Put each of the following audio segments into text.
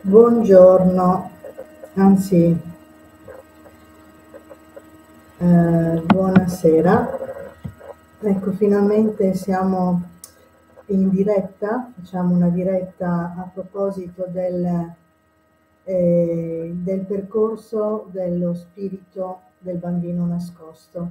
Buongiorno, anzi, buonasera. Ecco, finalmente siamo in diretta, facciamo una diretta a proposito del percorso dello spirito del bambino nascosto.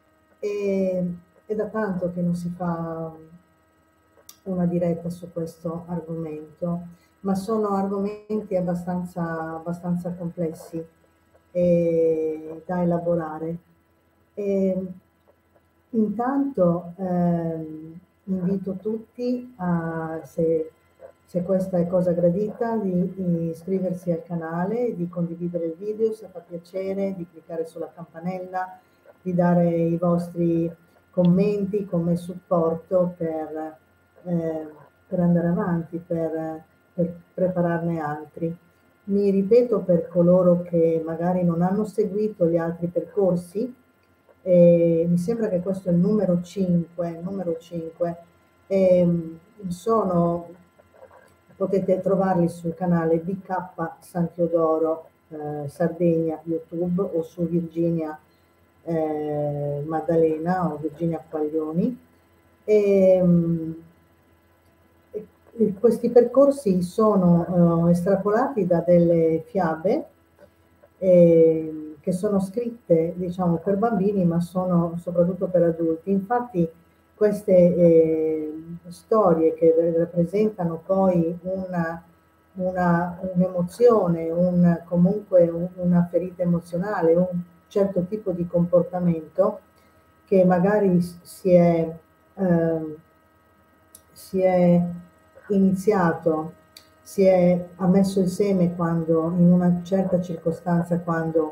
È da tanto che non si fa una diretta su questo argomento, ma sono argomenti abbastanza complessi e da elaborare. E intanto invito tutti a, se questa è cosa gradita, di iscriversi al canale, di condividere il video se fa piacere, di cliccare sulla campanella, di dare i vostri commenti come supporto per andare avanti, per prepararne altri. Mi ripeto per coloro che magari non hanno seguito gli altri percorsi, mi sembra che questo è il numero 5, potete trovarli sul canale BK San Teodoro Sardegna YouTube o su Virginia Maddalena o Virginia Paglioni. Questi percorsi sono estrapolati da delle fiabe che sono scritte, diciamo, per bambini, ma sono soprattutto per adulti. Infatti queste storie che rappresentano poi un'emozione, comunque una ferita emozionale, un certo tipo di comportamento che magari si è iniziato, ha messo il seme quando, in una certa circostanza, quando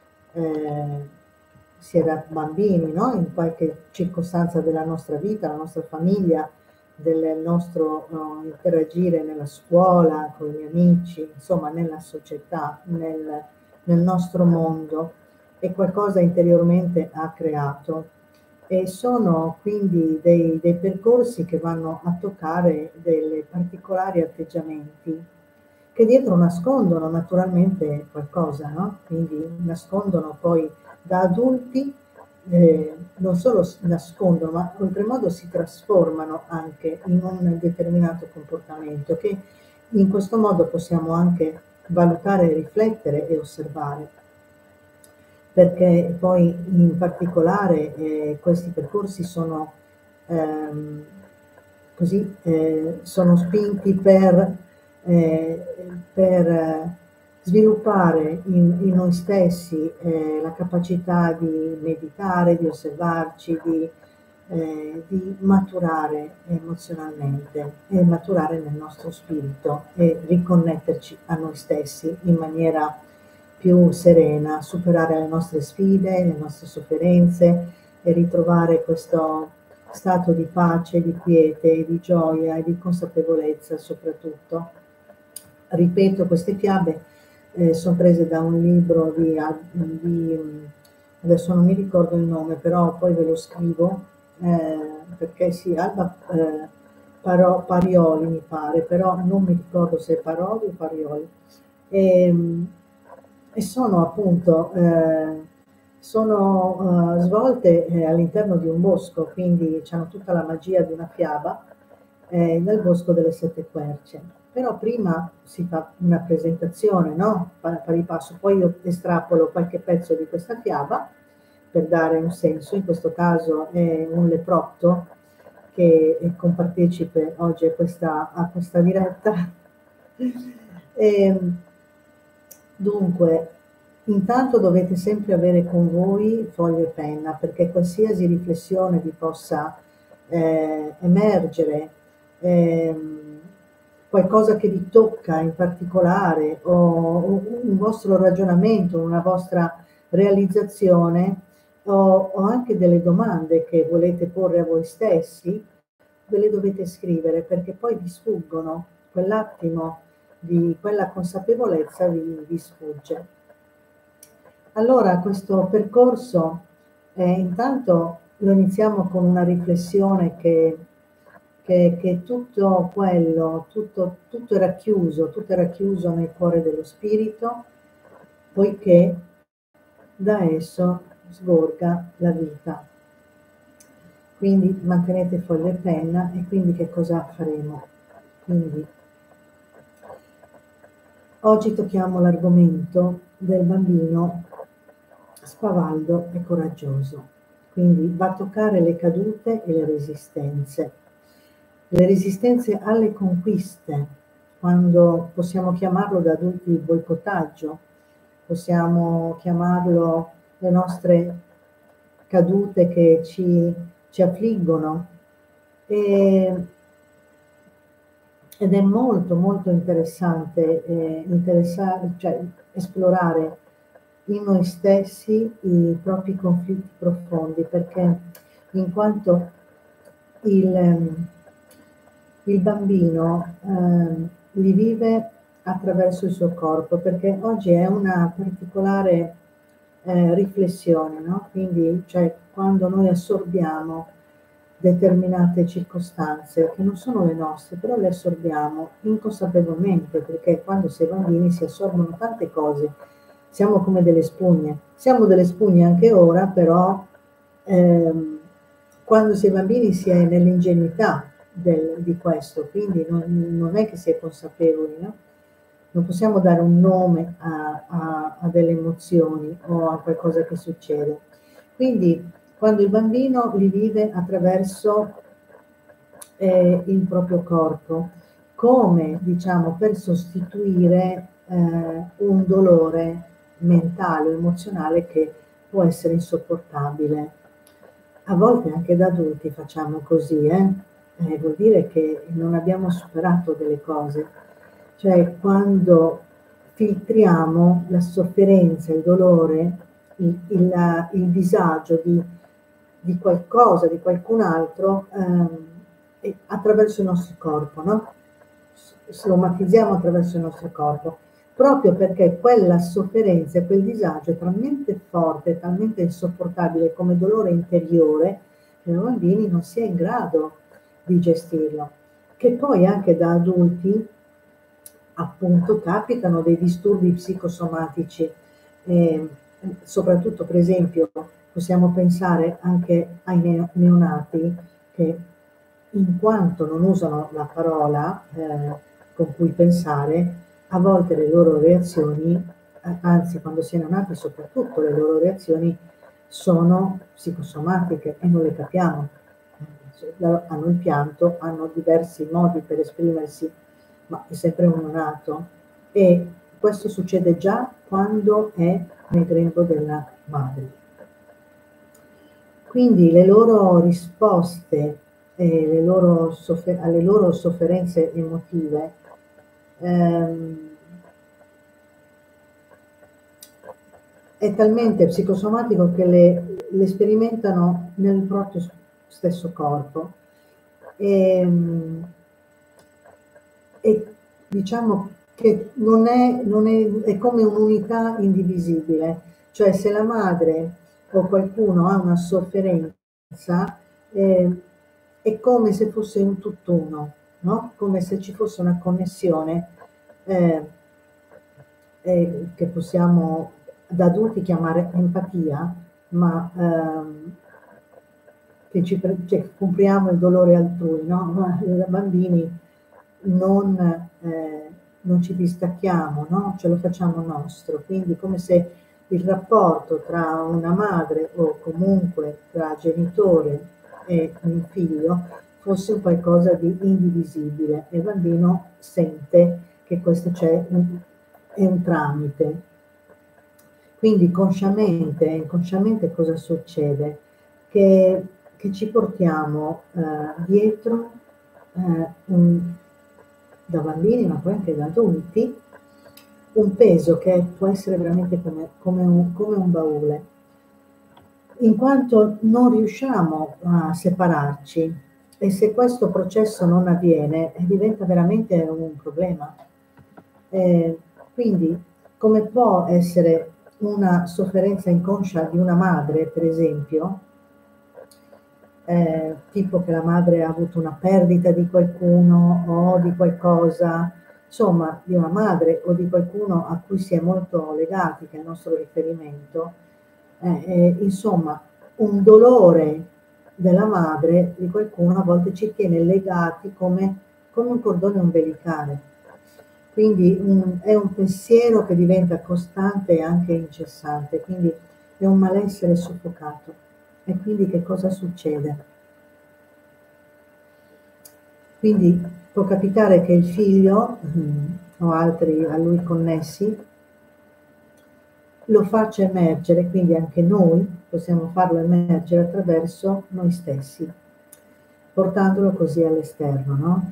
si era bambini, no? In qualche circostanza della nostra vita, la nostra famiglia, del nostro interagire nella scuola, con gli amici, insomma nella società, nel nostro mondo, e qualcosa interiormente ha creato. E sono quindi dei percorsi che vanno a toccare dei particolari atteggiamenti che dietro nascondono naturalmente qualcosa, no? Quindi nascondono poi da adulti, non solo nascondono, ma oltremodo si trasformano anche in un determinato comportamento che in questo modo possiamo anche valutare, riflettere e osservare, perché poi in particolare questi percorsi sono sono spinti per sviluppare in noi stessi la capacità di meditare, di osservarci, di maturare emozionalmente e maturare nel nostro spirito e riconnetterci a noi stessi in maniera più serena, superare le nostre sfide, le nostre sofferenze e ritrovare questo stato di pace, di quiete, di gioia e di consapevolezza soprattutto. Ripeto, queste fiabe sono prese da un libro adesso non mi ricordo il nome, però poi ve lo scrivo, perché sì, Alba Parioli mi pare, però non mi ricordo se è Paroli o Parioli. E sono appunto svolte all'interno di un bosco, quindi hanno tutta la magia di una fiaba nel bosco delle sette querce. Però prima si fa una presentazione, no? Pari passo, poi io estrapolo qualche pezzo di questa fiaba per dare un senso. In questo caso è un leprotto che è compartecipe oggi a questa diretta. Dunque, intanto dovete sempre avere con voi foglio e penna, perché qualsiasi riflessione vi possa emergere, qualcosa che vi tocca in particolare o un vostro ragionamento, una vostra realizzazione o anche delle domande che volete porre a voi stessi, ve le dovete scrivere, perché poi vi sfuggono, quell'attimo di quella consapevolezza vi sfugge. Allora questo percorso intanto lo iniziamo con una riflessione che che tutto quello, tutto era chiuso, tutto era chiuso nel cuore dello spirito, poiché da esso sgorga la vita. Quindi mantenete foglio e penna, e quindi che cosa faremo? Quindi oggi tocchiamo l'argomento del bambino spavaldo e coraggioso. Quindi va a toccare le cadute e le resistenze alle conquiste, quando possiamo chiamarlo da adulti il boicottaggio, possiamo chiamarlo le nostre cadute che ci affliggono. Ed è molto molto interessante, cioè, esplorare in noi stessi i propri conflitti profondi, perché in quanto il bambino li vive attraverso il suo corpo, perché oggi è una particolare riflessione, no? Quindi, cioè, quando noi assorbiamo determinate circostanze che non sono le nostre, però le assorbiamo inconsapevolmente, perché quando si è bambini si assorbono tante cose, siamo come delle spugne anche ora, però quando si è bambini si è nell'ingenuità di questo, quindi non è che si è consapevoli, no? Non possiamo dare un nome a delle emozioni o a qualcosa che succede. Quindi quando il bambino li vive attraverso il proprio corpo, come diciamo per sostituire un dolore mentale o emozionale che può essere insopportabile. A volte anche da adulti facciamo così, vuol dire che non abbiamo superato delle cose, cioè quando filtriamo la sofferenza, il dolore, il disagio di qualcosa, di qualcun altro, attraverso il nostro corpo, no? Somatizziamo attraverso il nostro corpo, proprio perché quella sofferenza e quel disagio è talmente forte, talmente insopportabile come dolore interiore, che noi bambini non si è in grado di gestirlo. Che poi anche da adulti, appunto, capitano dei disturbi psicosomatici, soprattutto per esempio possiamo pensare anche ai neonati che, in quanto non usano la parola con cui pensare, a volte le loro reazioni, anzi quando si è neonati soprattutto le loro reazioni sono psicosomatiche e non le capiamo. Hanno il pianto, hanno diversi modi per esprimersi, ma è sempre un neonato, e questo succede già quando è nel grembo della madre. Quindi le loro risposte alle loro sofferenze emotive è talmente psicosomatico che le sperimentano nel proprio stesso corpo, e diciamo che è come un'unità indivisibile, cioè se la madre o qualcuno ha una sofferenza, è come se fosse un tutt'uno, no? Come se ci fosse una connessione che possiamo da adulti chiamare empatia, ma cioè, compriamo il dolore altrui, no? Ma da bambini non ci distacchiamo, no? Ce lo facciamo nostro, quindi come se il rapporto tra una madre o comunque tra genitore e un figlio fosse qualcosa di indivisibile, e il bambino sente che questo è un tramite. Quindi consciamente e inconsciamente cosa succede? Che ci portiamo dietro da bambini, ma poi anche da adulti, un peso che può essere veramente come un baule, in quanto non riusciamo a separarci, e se questo processo non avviene diventa veramente un problema. Quindi come può essere una sofferenza inconscia di una madre, per esempio, tipo che la madre ha avuto una perdita di qualcuno o di qualcosa, insomma, di una madre o di qualcuno a cui si è molto legati, che è il nostro riferimento, insomma, un dolore della madre di qualcuno a volte ci tiene legati come un cordone ombelicale. Quindi è un pensiero che diventa costante e anche incessante, quindi è un malessere soffocato. E quindi che cosa succede? Quindi può capitare che il figlio o altri a lui connessi lo faccia emergere, quindi anche noi possiamo farlo emergere attraverso noi stessi, portandolo così all'esterno, no?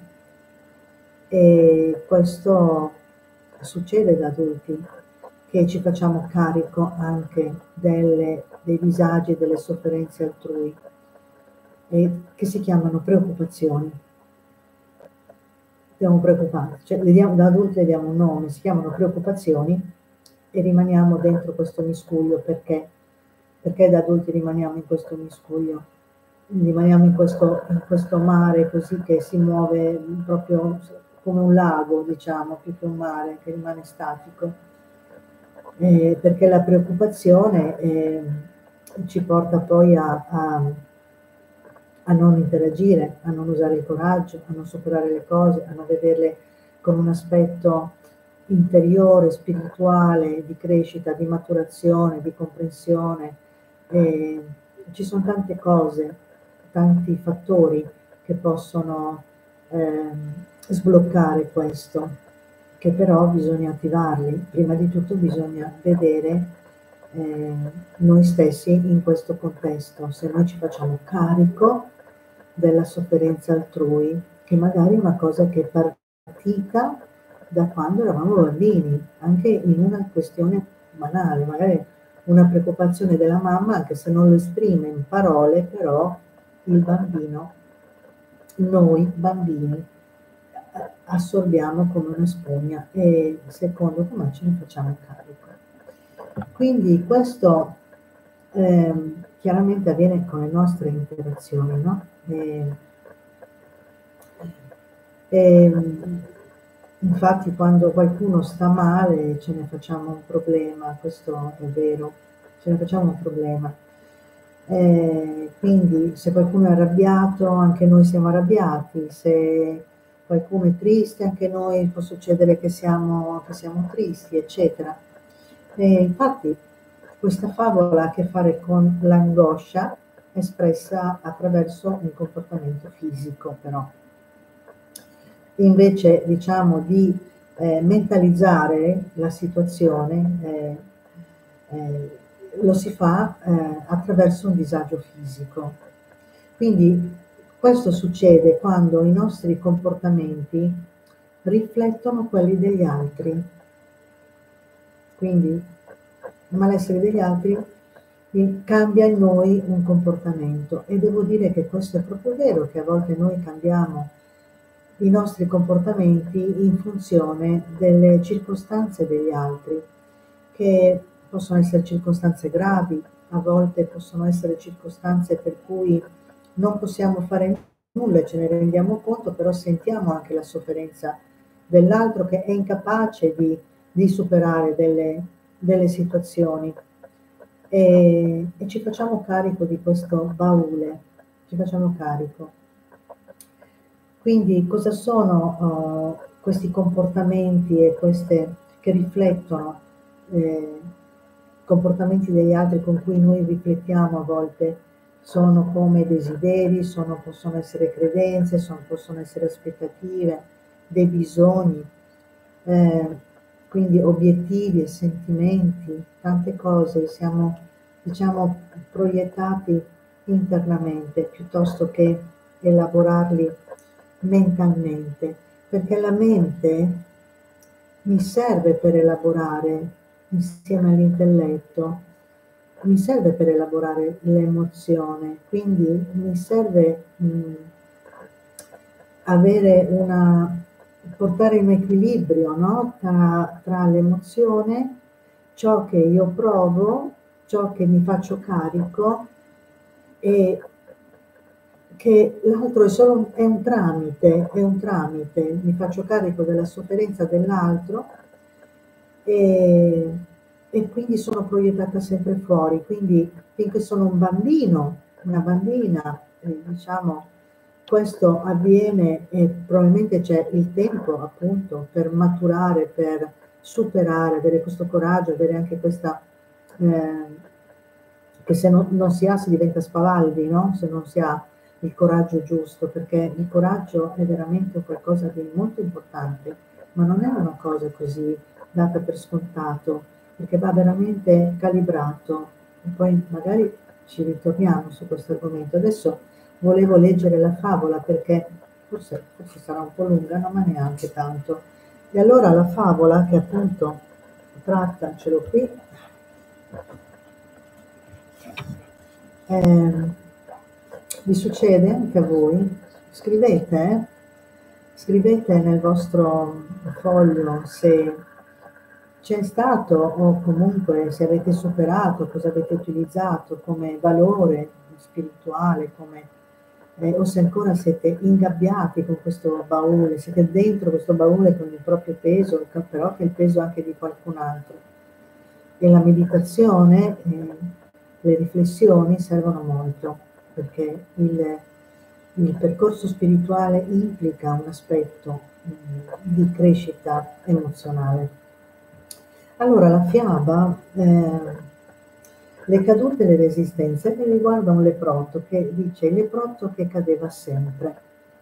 E questo succede da adulti, che ci facciamo carico anche dei disagi e delle sofferenze altrui, che si chiamano preoccupazioni. Siamo preoccupati, cioè da adulti le diamo un nome, si chiamano preoccupazioni e rimaniamo dentro questo miscuglio. Perché da adulti rimaniamo in questo miscuglio? Rimaniamo in questo mare così che si muove proprio come un lago, diciamo, più che un mare che rimane statico. Perché la preoccupazione ci porta poi a non interagire, a non usare il coraggio, a non superare le cose, a non vederle con un aspetto interiore, spirituale, di crescita, di maturazione, di comprensione. Ci sono tante cose, tanti fattori che possono sbloccare questo, che però bisogna attivarli. Prima di tutto bisogna vedere noi stessi in questo contesto, se noi ci facciamo carico della sofferenza altrui, che magari è una cosa che è partita da quando eravamo bambini, anche in una questione banale, magari una preoccupazione della mamma, anche se non lo esprime in parole, però il bambino, noi bambini, assorbiamo come una spugna e secondo come ce ne facciamo carico. Quindi questo chiaramente avviene con le nostre interazioni, no? Infatti quando qualcuno sta male ce ne facciamo un problema, questo è vero, ce ne facciamo un problema. Quindi se qualcuno è arrabbiato, anche noi siamo arrabbiati, se qualcuno è triste, anche noi può succedere che siamo tristi, eccetera. Infatti questa favola ha a che fare con l'angoscia espressa attraverso un comportamento fisico, però. Invece diciamo di mentalizzare la situazione, lo si fa attraverso un disagio fisico. Quindi questo succede quando i nostri comportamenti riflettono quelli degli altri. Quindi il malessere degli altri cambia in noi un comportamento, e devo dire che questo è proprio vero, che a volte noi cambiamo i nostri comportamenti in funzione delle circostanze degli altri, che possono essere circostanze gravi, a volte possono essere circostanze per cui non possiamo fare nulla e ce ne rendiamo conto, però sentiamo anche la sofferenza dell'altro che è incapace di superare delle situazioni, e ci facciamo carico di questo baule, ci facciamo carico. Quindi cosa sono questi comportamenti e queste che riflettono comportamenti degli altri con cui noi riflettiamo a volte? Sono come desideri, possono essere credenze, possono essere aspettative, dei bisogni, quindi obiettivi e sentimenti, tante cose, siamo diciamo proiettati internamente piuttosto che elaborarli mentalmente, perché la mente mi serve per elaborare insieme all'intelletto, mi serve per elaborare l'emozione, quindi mi serve portare in equilibrio, no? tra l'emozione, ciò che io provo, ciò che mi faccio carico, e che l'altro è solo è un tramite, mi faccio carico della sofferenza dell'altro e, e quindi sono proiettata sempre fuori. Quindi finché sono un bambino, una bambina, diciamo, questo avviene e probabilmente c'è il tempo appunto per maturare, per superare, avere questo coraggio, avere anche questa, che se non si ha si diventa spavaldi, no? Se non si ha il coraggio giusto, perché il coraggio è veramente qualcosa di molto importante, ma non è una cosa così data per scontato, perché va veramente calibrato. E poi magari ci ritorniamo su questo argomento. Adesso volevo leggere la favola perché forse sarà un po' lunga, no, ma neanche tanto. E allora la favola che appunto tratta, ce l'ho qui, eh, vi succede anche a voi? Scrivete, scrivete nel vostro foglio se c'è stato o comunque se avete superato, cosa avete utilizzato come valore spirituale, o se ancora siete ingabbiati con questo baule, siete dentro questo baule con il proprio peso, però che è il peso anche di qualcun altro. E la meditazione, le riflessioni servono molto perché il percorso spirituale implica un aspetto di crescita emozionale. Allora, la fiaba, le cadute e le resistenze, riguarda un leprotto che dice il leprotto che cadeva sempre.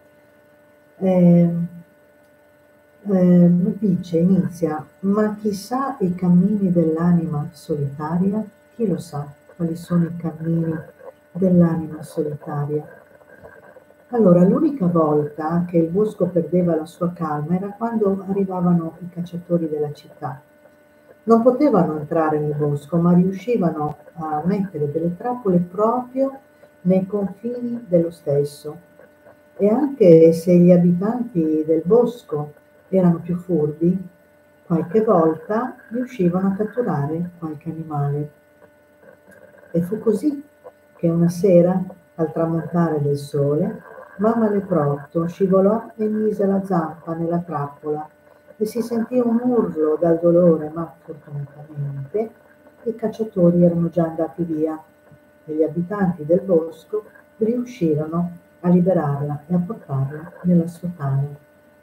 Inizia, ma chissà i cammini dell'anima solitaria? Chi lo sa quali sono i cammini dell'anima solitaria? Allora, l'unica volta che il bosco perdeva la sua calma era quando arrivavano i cacciatori della città. Non potevano entrare nel bosco, ma riuscivano a mettere delle trappole proprio nei confini dello stesso. E anche se gli abitanti del bosco erano più furbi, qualche volta riuscivano a catturare qualche animale. E fu così che una sera, al tramontare del sole, mamma leprotto scivolò e mise la zampa nella trappola e si sentì un urlo dal dolore, ma fortunatamente i cacciatori erano già andati via e gli abitanti del bosco riuscirono a liberarla e a portarla nella sua tana.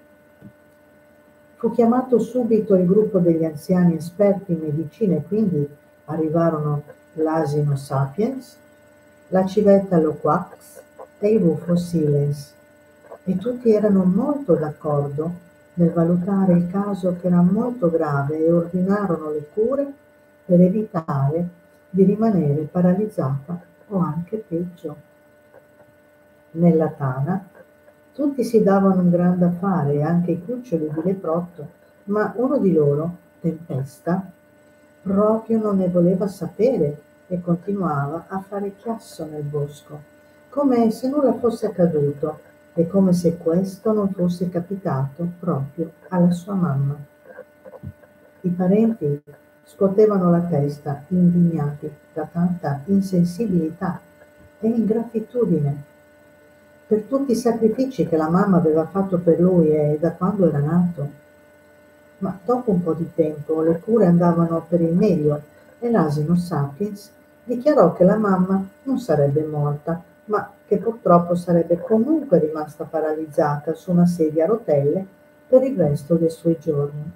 Fu chiamato subito il gruppo degli anziani esperti in medicina e quindi arrivarono l'asino sapiens, la civetta loquax e il bufo silens, e tutti erano molto d'accordo nel valutare il caso che era molto grave e ordinarono le cure per evitare di rimanere paralizzata o anche peggio. Nella tana tutti si davano un gran da fare, anche i cuccioli di leprotto, ma uno di loro, Tempesta, proprio non ne voleva sapere e continuava a fare chiasso nel bosco, come se nulla fosse accaduto e come se questo non fosse capitato proprio alla sua mamma. I parenti scuotevano la testa, indignati da tanta insensibilità e ingratitudine per tutti i sacrifici che la mamma aveva fatto per lui e da quando era nato. Ma dopo un po' di tempo le cure andavano per il meglio e l'asino sapiens dichiarò che la mamma non sarebbe morta, ma che purtroppo sarebbe comunque rimasta paralizzata su una sedia a rotelle per il resto dei suoi giorni.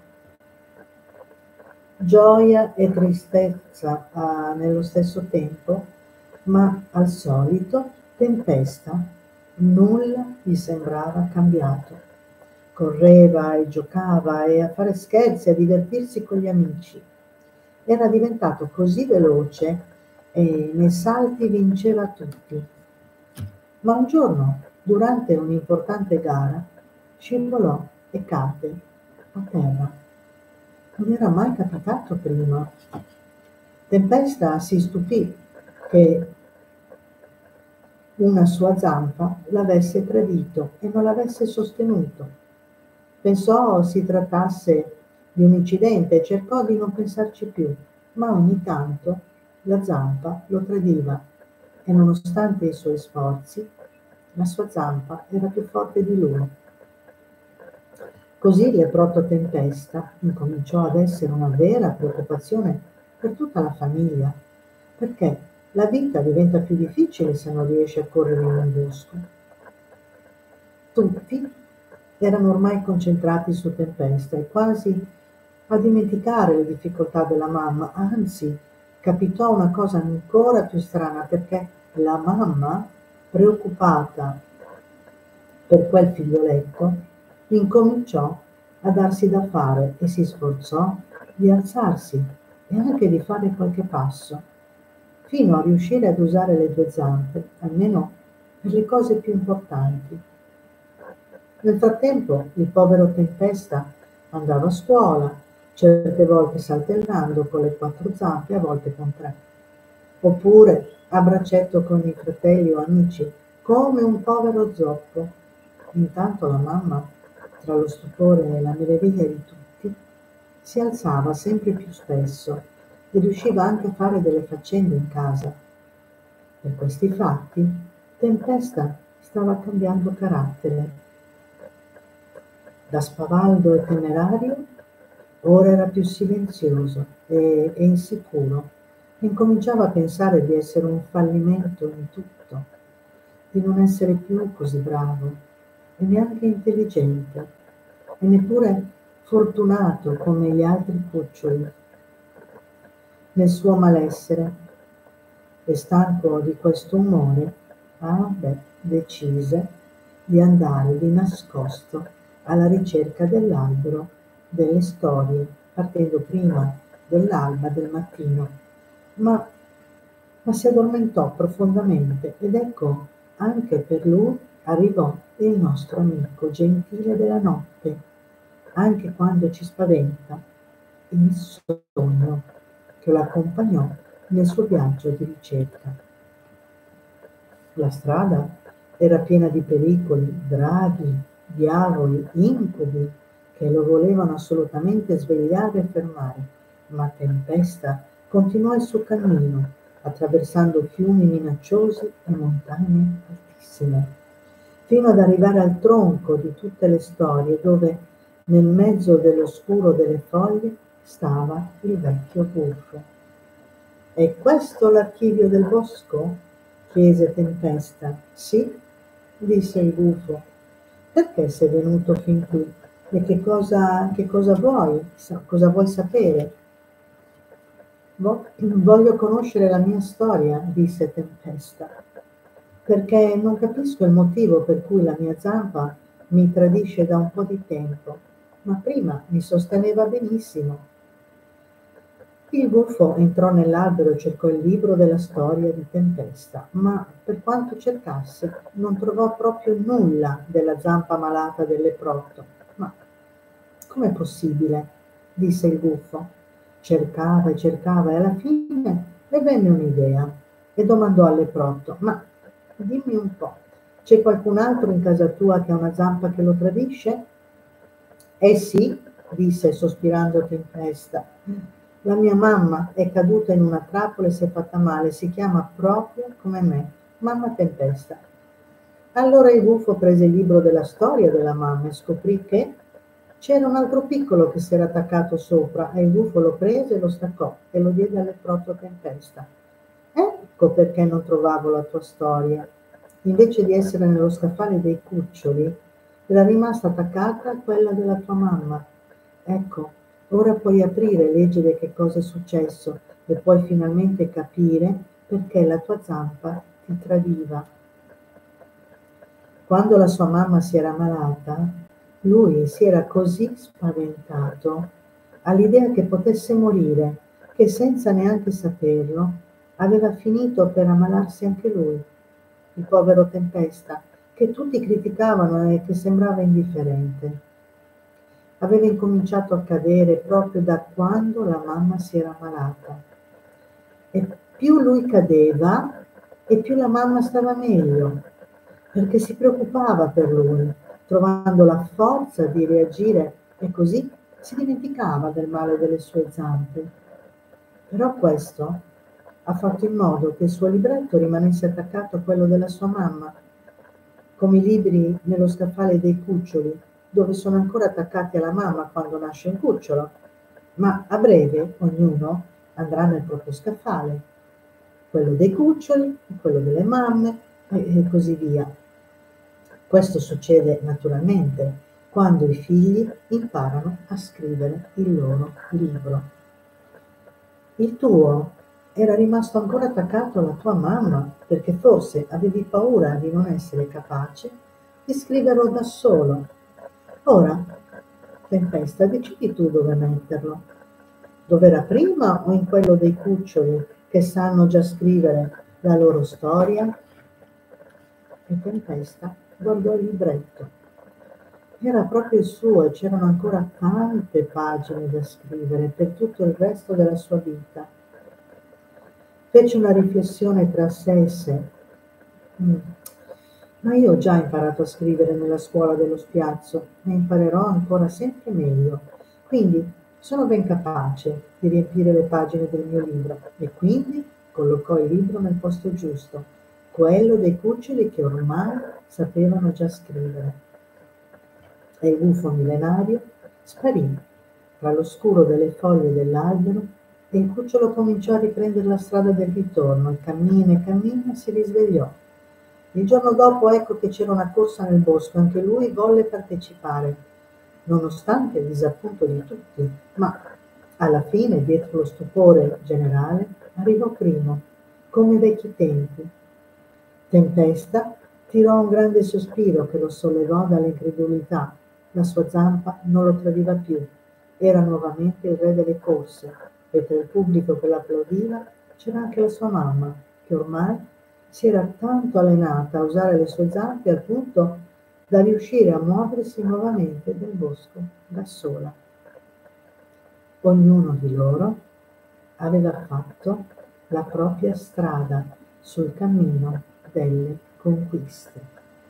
Gioia e tristezza nello stesso tempo, ma al solito Tempesta nulla gli sembrava cambiato. Correva e giocava e a fare scherzi, a divertirsi con gli amici. Era diventato così veloce e nei salti vinceva tutti. Ma un giorno, durante un'importante gara, scivolò e cadde a terra. Non era mai capitato prima. Tempesta si stupì che una sua zampa l'avesse tradito e non l'avesse sostenuto. Pensò si trattasse di un incidente e cercò di non pensarci più, ma ogni tanto la zampa lo tradiva e nonostante i suoi sforzi la sua zampa era più forte di lui. Così Leproto Tempesta incominciò ad essere una vera preoccupazione per tutta la famiglia, perché la vita diventa più difficile se non riesci a correre in un bosco. Tutti erano ormai concentrati su Tempesta e quasi a dimenticare le difficoltà della mamma, anzi capitò una cosa ancora più strana perché la mamma, preoccupata per quel figlioletto, incominciò a darsi da fare e si sforzò di alzarsi e anche di fare qualche passo, fino a riuscire ad usare le due zampe, almeno per le cose più importanti. Nel frattempo il povero Tempesta andava a scuola, certe volte saltellando con le 4 zampe, a volte con 3, oppure a braccetto con i fratelli o amici, come un povero zoppo. Intanto la mamma, tra lo stupore e la meraviglia di tutti, si alzava sempre più spesso e riusciva anche a fare delle faccende in casa. Per questi fatti, Tempesta stava cambiando carattere. Da spavaldo e temerario, ora era più silenzioso e insicuro, e incominciava a pensare di essere un fallimento in tutto, di non essere più così bravo e neanche intelligente e neppure fortunato come gli altri cuccioli. Nel suo malessere e stanco di questo umore, decise di andare di nascosto alla ricerca dell'albero delle storie, partendo prima dell'alba del mattino, ma si addormentò profondamente ed ecco anche per lui arrivò il nostro amico gentile della notte, anche quando ci spaventa, il sogno che lo accompagnò nel suo viaggio di ricerca. La strada era piena di pericoli, draghi, diavoli, incubi che lo volevano assolutamente svegliare e fermare, ma Tempesta continuò il suo cammino, attraversando fiumi minacciosi e montagne altissime, fino ad arrivare al tronco di tutte le storie, dove nel mezzo dell'oscuro delle foglie stava il vecchio gufo. «È questo l'archivio del bosco?» chiese Tempesta. «Sì», disse il gufo. «Perché sei venuto fin qui? E che cosa vuoi? Cosa vuoi sapere?» «Voglio conoscere la mia storia», disse Tempesta, «perché non capisco il motivo per cui la mia zampa mi tradisce da un po' di tempo, ma prima mi sosteneva benissimo». Il gufo entrò nell'albero e cercò il libro della storia di Tempesta, ma per quanto cercasse non trovò proprio nulla della zampa malata del leprotto. «Ma com'è possibile?» disse il gufo. Cercava e alla fine le venne un'idea e domandò al leprotto: «Ma dimmi un po', c'è qualcun altro in casa tua che ha una zampa che lo tradisce?» «Eh sì», disse sospirando Tempesta. «La mia mamma è caduta in una trappola e si è fatta male, si chiama proprio come me, Mamma Tempesta». Allora il gufo prese il libro della storia della mamma e scoprì che c'era un altro piccolo che si era attaccato sopra e il gufo lo prese e lo staccò e lo diede al leprotto Tempesta. «Ecco perché non trovavo la tua storia. Invece di essere nello scaffale dei cuccioli, era rimasta attaccata a quella della tua mamma. Ecco, ora puoi aprire e leggere che cosa è successo e puoi finalmente capire perché la tua zampa ti tradiva». Quando la sua mamma si era ammalata, lui si era così spaventato all'idea che potesse morire, che senza neanche saperlo aveva finito per ammalarsi anche lui, il povero Tempesta, che tutti criticavano e che sembrava indifferente. Aveva incominciato a cadere proprio da quando la mamma si era ammalata. E più lui cadeva e più la mamma stava meglio, perché si preoccupava per lui, trovando la forza di reagire e così si dimenticava del male delle sue zampe. Però questo ha fatto in modo che il suo libretto rimanesse attaccato a quello della sua mamma. come i libri nello scaffale dei cuccioli, dove sono ancora attaccati alla mamma quando nasce un cucciolo, ma a breve ognuno andrà nel proprio scaffale, quello dei cuccioli, quello delle mamme e così via. Questo succede naturalmente quando i figli imparano a scrivere il loro libro. Il tuo era rimasto ancora attaccato alla tua mamma perché forse avevi paura di non essere capace di scriverlo da solo. Ora, Tempesta, decidi tu dove metterlo. Dove era prima o in quello dei cuccioli che sanno già scrivere la loro storia? E Tempesta guardò il libretto. Era proprio il suo e c'erano ancora tante pagine da scrivere per tutto il resto della sua vita. Fece una riflessione tra sé e sé. Ma io ho già imparato a scrivere nella scuola dello spiazzo e imparerò ancora sempre meglio. Quindi sono ben capace di riempire le pagine del mio libro. E quindi collocò il libro nel posto giusto, quello dei cuccioli che ormai sapevano già scrivere. E il gufo millenario sparì tra l'oscuro delle foglie dell'albero e il cucciolo cominciò a riprendere la strada del ritorno e cammina si risvegliò. Il giorno dopo ecco che c'era una corsa nel bosco, anche lui volle partecipare, nonostante il disappunto di tutti, ma alla fine, dietro lo stupore generale, arrivò primo, come ai vecchi tempi. Tempesta tirò un grande sospiro che lo sollevò dall'incredulità. La sua zampa non lo tradiva più. Era nuovamente il re delle corse e tra il pubblico che l'applaudiva c'era anche la sua mamma, che ormai si era tanto allenata a usare le sue zampe al punto da riuscire a muoversi nuovamente nel bosco da sola. Ognuno di loro aveva fatto la propria strada sul cammino delle conquiste.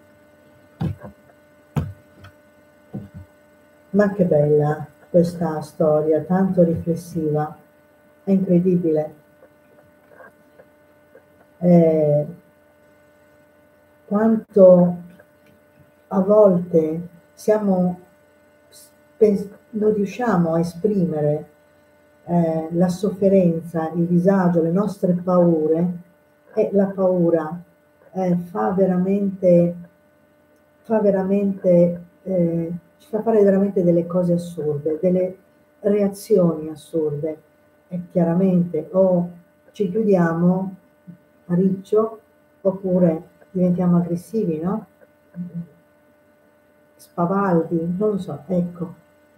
Ma che bella questa storia, tanto riflessiva, è incredibile. Quanto a volte non riusciamo a esprimere la sofferenza, il disagio, le nostre paure, e la paura fa veramente ci fa fare veramente delle cose assurde, delle reazioni assurde. E chiaramente o ci chiudiamo a riccio oppure diventiamo aggressivi, no? Spavaldi, non lo so, ecco.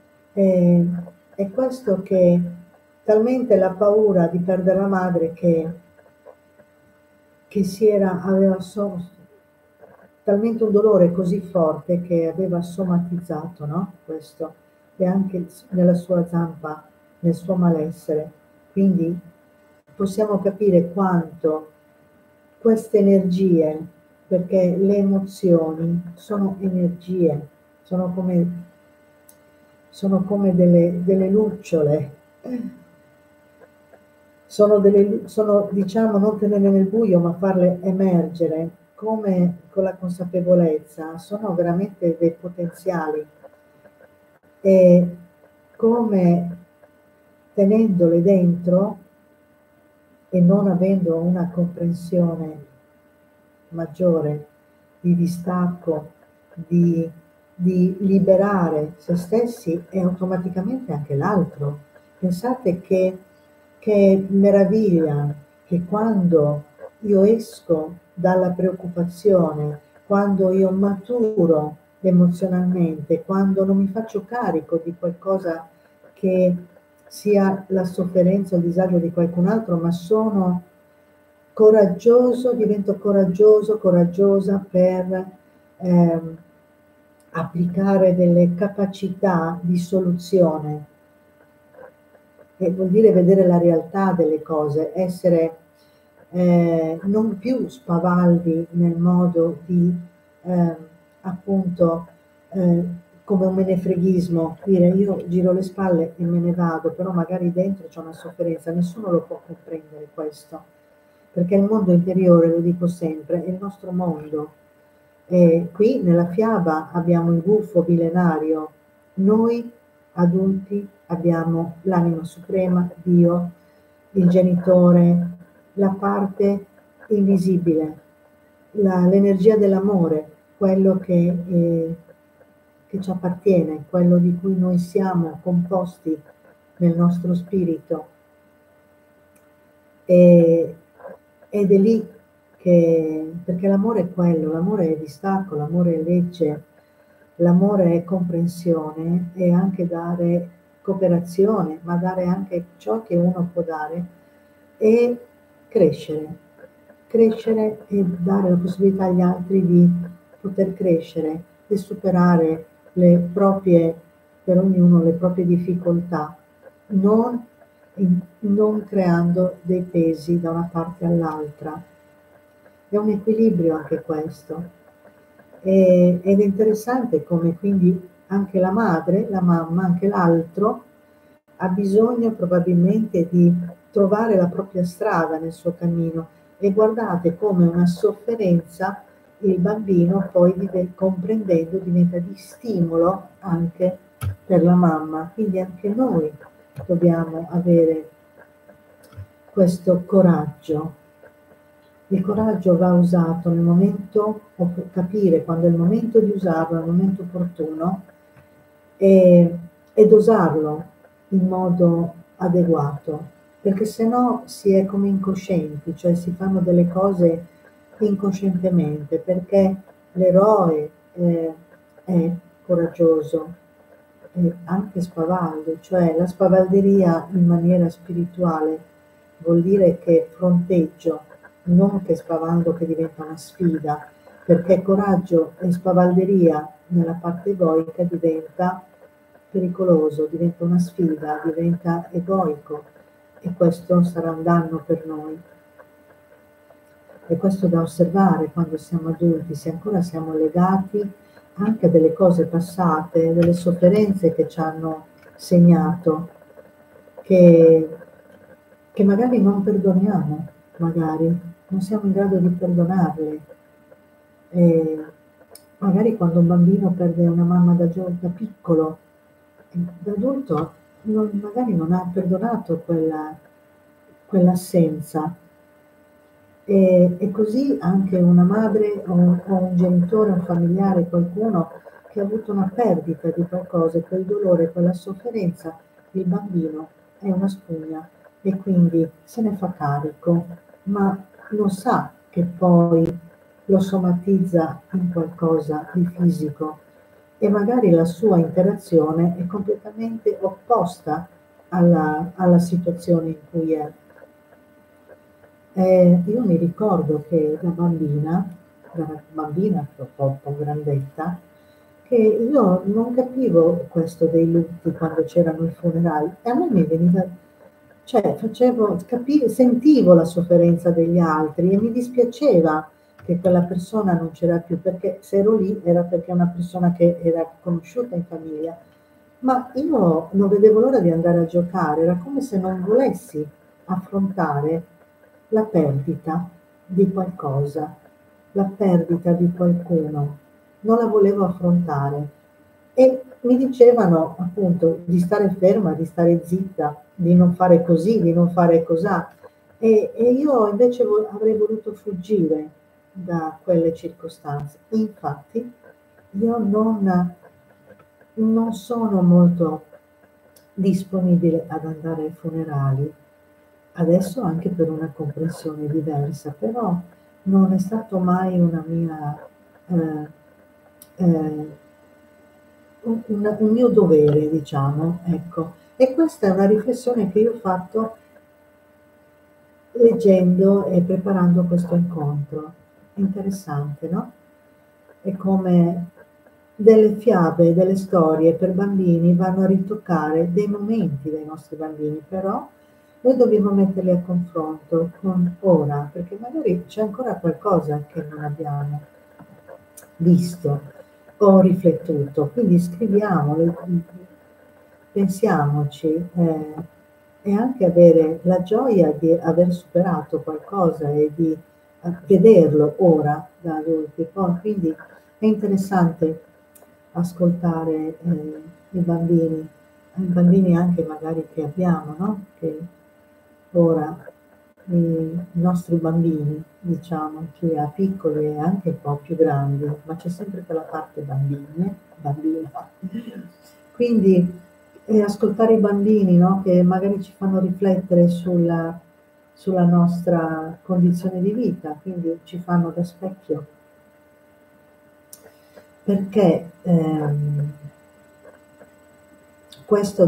È questo che talmente la paura di perdere la madre che aveva talmente un dolore così forte che aveva somatizzato, no? Questo, e anche nella sua zampa, nel suo malessere. Quindi possiamo capire quanto queste energie, perché le emozioni sono energie, sono come delle lucciole, sono diciamo non tenerle nel buio ma farle emergere come con la consapevolezza, sono veramente dei potenziali e come tenendole dentro e non avendo una comprensione maggiore di distacco, di liberare se stessi e automaticamente anche l'altro. Pensate che meraviglia che quando io esco dalla preoccupazione, quando io maturo emozionalmente, quando non mi faccio carico di qualcosa che sia la sofferenza o il disagio di qualcun altro, ma sono coraggioso, divento coraggioso, coraggiosa per applicare delle capacità di soluzione. E vuol dire vedere la realtà delle cose, essere non più spavaldi nel modo di appunto come un menefreghismo, dire io giro le spalle e me ne vado, però magari dentro c'è una sofferenza, nessuno lo può comprendere questo, perché il mondo interiore, lo dico sempre, è il nostro mondo E qui nella fiaba abbiamo il gufo millenario, noi adulti abbiamo l'anima suprema, Dio, il genitore, la parte invisibile, l'energia dell'amore, quello che ci appartiene, quello di cui noi siamo composti nel nostro spirito. Ed è lì che, perché l'amore è quello, l'amore è distacco, l'amore è legge, l'amore è comprensione e anche dare cooperazione, ma dare anche ciò che uno può dare e crescere. Crescere e dare la possibilità agli altri di poter crescere e superare le proprie, per ognuno, le proprie difficoltà, non, non creando dei pesi da una parte all'altra. È un equilibrio anche questo. Ed è interessante come quindi anche la madre, la mamma, anche l'altro ha bisogno probabilmente di trovare la propria strada nel suo cammino e guardate come una sofferenza il bambino poi comprendendo diventa di stimolo anche per la mamma, quindi anche noi dobbiamo avere questo coraggio. Il coraggio va usato nel momento, o capire quando è il momento di usarlo, nel momento opportuno, e dosarlo in modo adeguato, perché se no si è come incoscienti, cioè si fanno delle cose incoscientemente, perché l'eroe è coraggioso, e anche spavaldo, cioè la spavalderia in maniera spirituale vuol dire che fronteggio, non che spavaldo che diventa una sfida, perché coraggio e spavalderia nella parte egoica diventa pericoloso, diventa una sfida, diventa egoico e questo sarà un danno per noi. E questo da osservare quando siamo adulti, se ancora siamo legati anche a delle cose passate, delle sofferenze che ci hanno segnato, che magari non perdoniamo, magari non siamo in grado di perdonarle. E magari quando un bambino perde una mamma da piccolo, da adulto magari non ha perdonato quell'assenza. E così anche una madre o un genitore, un familiare, qualcuno che ha avuto una perdita di qualcosa, quel dolore, quella sofferenza, il bambino è una spugna e quindi se ne fa carico, ma lo sa che poi lo somatizza in qualcosa di fisico e magari la sua interazione è completamente opposta alla situazione in cui è. Io mi ricordo che da bambina troppo grandetta, che io non capivo questo dei lutti quando c'erano i funerali e a me mi veniva, cioè sentivo la sofferenza degli altri e mi dispiaceva che quella persona non c'era più, perché se ero lì era perché è una persona che era conosciuta in famiglia, ma io non vedevo l'ora di andare a giocare, era come se non volessi affrontare la perdita di qualcosa, la perdita di qualcuno, non la volevo affrontare e mi dicevano appunto di stare ferma, di stare zitta, di non fare così, di non fare cosà e io invece avrei voluto fuggire da quelle circostanze. Infatti io non sono molto disponibile ad andare ai funerali, adesso anche per una comprensione diversa, però non è stato mai una mia, eh, eh, un mio dovere, diciamo, ecco. E questa è una riflessione che io ho fatto leggendo e preparando questo incontro. È interessante, no? È come delle fiabe, delle storie per bambini vanno a ritoccare dei momenti dei nostri bambini, però noi dobbiamo metterli a confronto con ora, perché magari c'è ancora qualcosa che non abbiamo visto o riflettuto. Quindi scriviamolo, pensiamoci e anche avere la gioia di aver superato qualcosa e di vederlo ora da adulti. Poi, quindi È interessante ascoltare i bambini anche magari che abbiamo, no? Che ora i nostri bambini, diciamo, sia piccoli e anche un po' più grandi, ma c'è sempre quella parte bambina. Quindi ascoltare i bambini, no? Che magari ci fanno riflettere sulla nostra condizione di vita, quindi ci fanno da specchio. Perché questo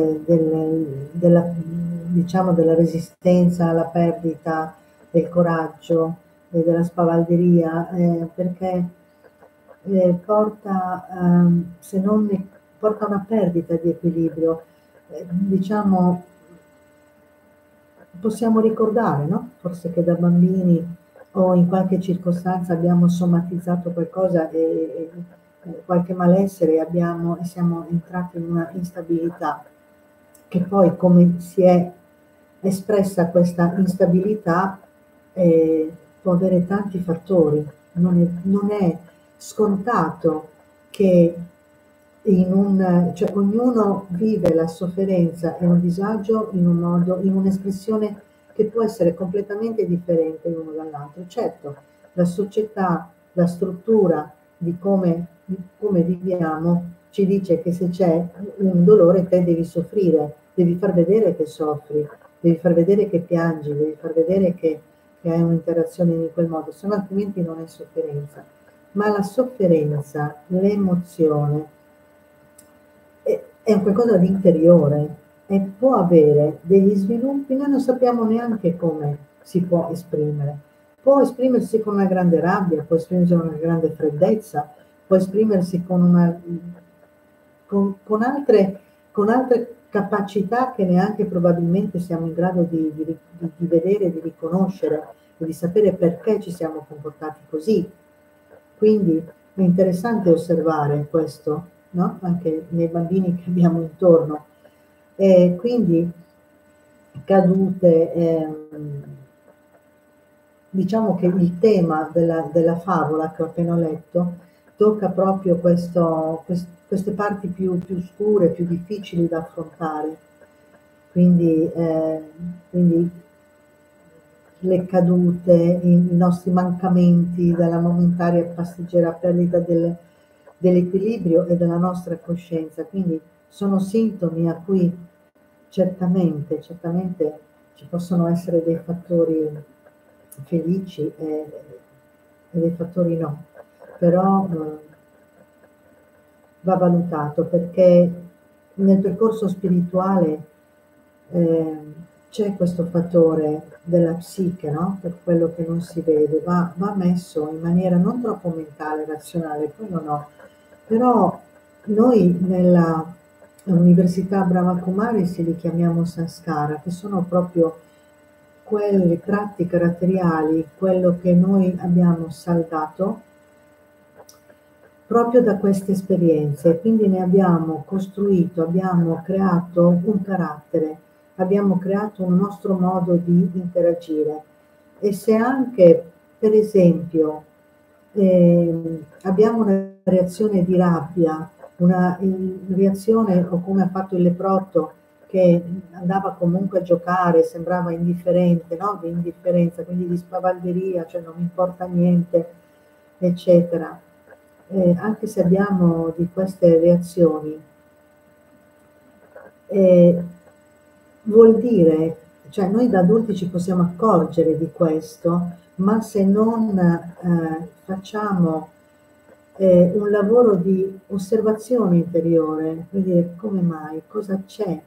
diciamo, della resistenza alla perdita, del coraggio e della spavalderia, perché porta, se non porta a una perdita di equilibrio, diciamo, possiamo ricordare, no? Forse che da bambini o in qualche circostanza abbiamo somatizzato qualcosa e qualche malessere e siamo entrati in una instabilità, che poi come si è espressa questa instabilità può avere tanti fattori. Non è scontato che cioè ognuno vive la sofferenza e un disagio in un modo, in un'espressione che può essere completamente differente l'uno dall'altro. Certo, la società, la struttura di come viviamo ci dice che se c'è un dolore te devi soffrire, devi far vedere che soffri, devi far vedere che piangi, devi far vedere che hai un'interazione in quel modo, se no altrimenti non è sofferenza. Ma la sofferenza, l'emozione, è un qualcosa di interiore e può avere degli sviluppi, noi non sappiamo neanche come si può esprimere. Può esprimersi con una grande rabbia, può esprimersi con una grande freddezza, può esprimersi con altre capacità che neanche probabilmente siamo in grado di vedere, di riconoscere e di sapere perché ci siamo comportati così. Quindi è interessante osservare questo, no? Anche nei bambini che abbiamo intorno. E quindi cadute, diciamo che il tema della favola che ho appena letto tocca proprio queste parti più scure, più difficili da affrontare. Quindi le cadute, i nostri mancamenti, dalla momentaria e passeggera perdita dell'equilibrio e della nostra coscienza. Quindi sono sintomi a cui certamente ci possono essere dei fattori felici e dei fattori no, però va valutato perché nel percorso spirituale c'è questo fattore della psiche, no? Per quello che non si vede, va messo in maniera non troppo mentale, razionale, quello no, però noi nella Università Brahma Kumaris li chiamiamo sanskara, che sono proprio quei tratti caratteriali, quello che noi abbiamo saldato proprio da queste esperienze, quindi ne abbiamo costruito, abbiamo creato un carattere, abbiamo creato un nostro modo di interagire. E se anche, per esempio, abbiamo una reazione di rabbia, una reazione, o come ha fatto il leprotto, che andava comunque a giocare, sembrava indifferente, no? Di indifferenza, quindi di spavalderia, cioè non mi importa niente, eccetera. Anche se abbiamo di queste reazioni, vuol dire, cioè noi da adulti ci possiamo accorgere di questo, ma se non facciamo un lavoro di osservazione interiore, quindi come mai, cosa c'è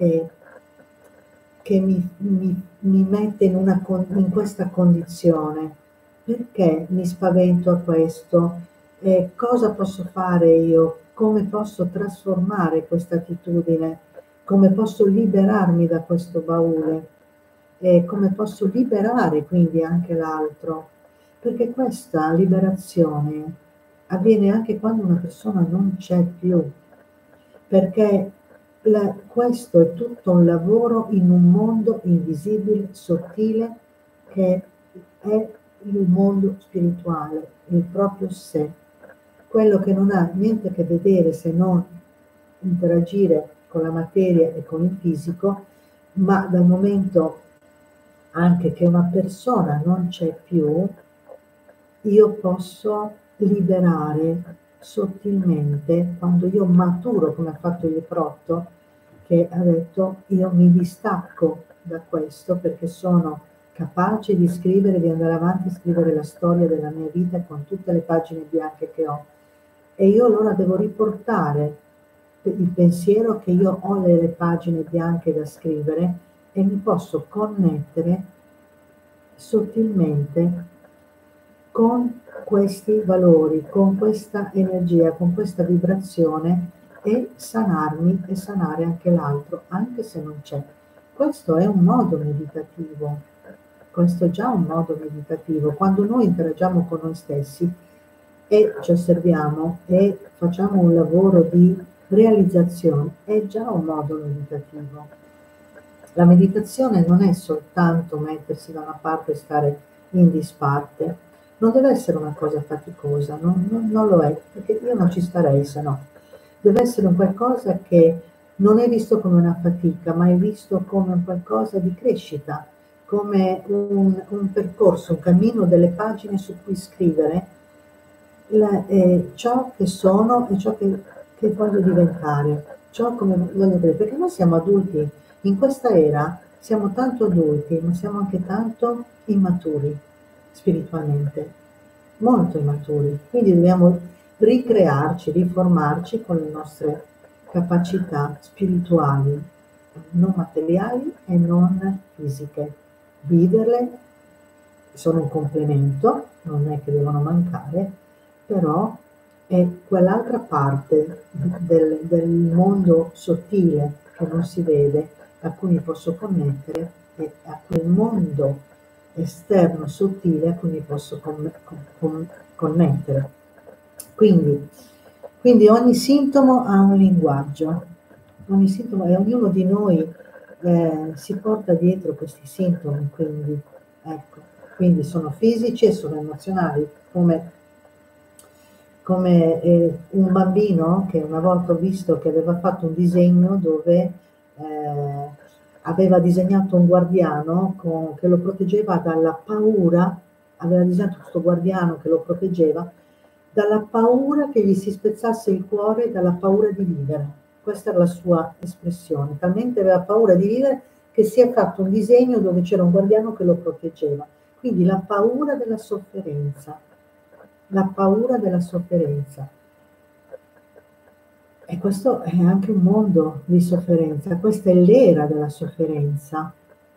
che mi mette in questa condizione, perché mi spavento a questo, cosa posso fare io, come posso trasformare questa attitudine, come posso liberarmi da questo baule, come posso liberare quindi anche l'altro, perché questa liberazione avviene anche quando una persona non c'è più, perché questo è tutto un lavoro in un mondo invisibile, sottile, che è il mondo spirituale, il proprio sé. quello che non ha niente a che vedere se non interagire con la materia e con il fisico, ma dal momento anche che una persona non c'è più, io posso liberare sottilmente, quando io maturo, come ha fatto il Protto, che ha detto io mi distacco da questo perché sono capace di scrivere, di andare avanti a scrivere la storia della mia vita con tutte le pagine bianche che ho. E io allora devo riportare il pensiero che io ho delle pagine bianche da scrivere e mi posso connettere sottilmente con questi valori, con questa energia, con questa vibrazione e sanarmi e sanare anche l'altro, anche se non c'è. Questo è un modo meditativo, questo è già un modo meditativo. Quando noi interagiamo con noi stessi e ci osserviamo e facciamo un lavoro di realizzazione, è già un modo meditativo. La meditazione non è soltanto mettersi da una parte e stare in disparte, non deve essere una cosa faticosa, non lo è, perché io non ci starei se no. Deve essere un qualcosa che non è visto come una fatica, ma è visto come un qualcosa di crescita, come un percorso, un cammino delle pagine su cui scrivere ciò che sono e ciò che voglio diventare, ciò come voglio diventare, perché noi siamo adulti, in questa era siamo tanto adulti, ma siamo anche tanto immaturi spiritualmente, molto immaturi, quindi dobbiamo ricrearci, riformarci con le nostre capacità spirituali, non materiali e non fisiche, viverle, sono un complemento, non è che devono mancare, però è quell'altra parte del mondo sottile che non si vede, a cui mi posso connettere, e a quel mondo esterno sottile a cui mi posso connettere. Quindi ogni sintomo ha un linguaggio, ogni sintomo, e ognuno di noi si porta dietro questi sintomi, quindi, ecco, quindi sono fisici e sono emozionali, come un bambino che una volta ho visto che aveva fatto un disegno dove aveva disegnato un guardiano che lo proteggeva dalla paura, aveva disegnato questo guardiano che lo proteggeva dalla paura che gli si spezzasse il cuore, dalla paura di vivere. Questa era la sua espressione, talmente aveva paura di vivere che si è fatto un disegno dove c'era un guardiano che lo proteggeva. Quindi la paura della sofferenza, la paura della sofferenza. E questo è anche un mondo di sofferenza, questa è l'era della sofferenza,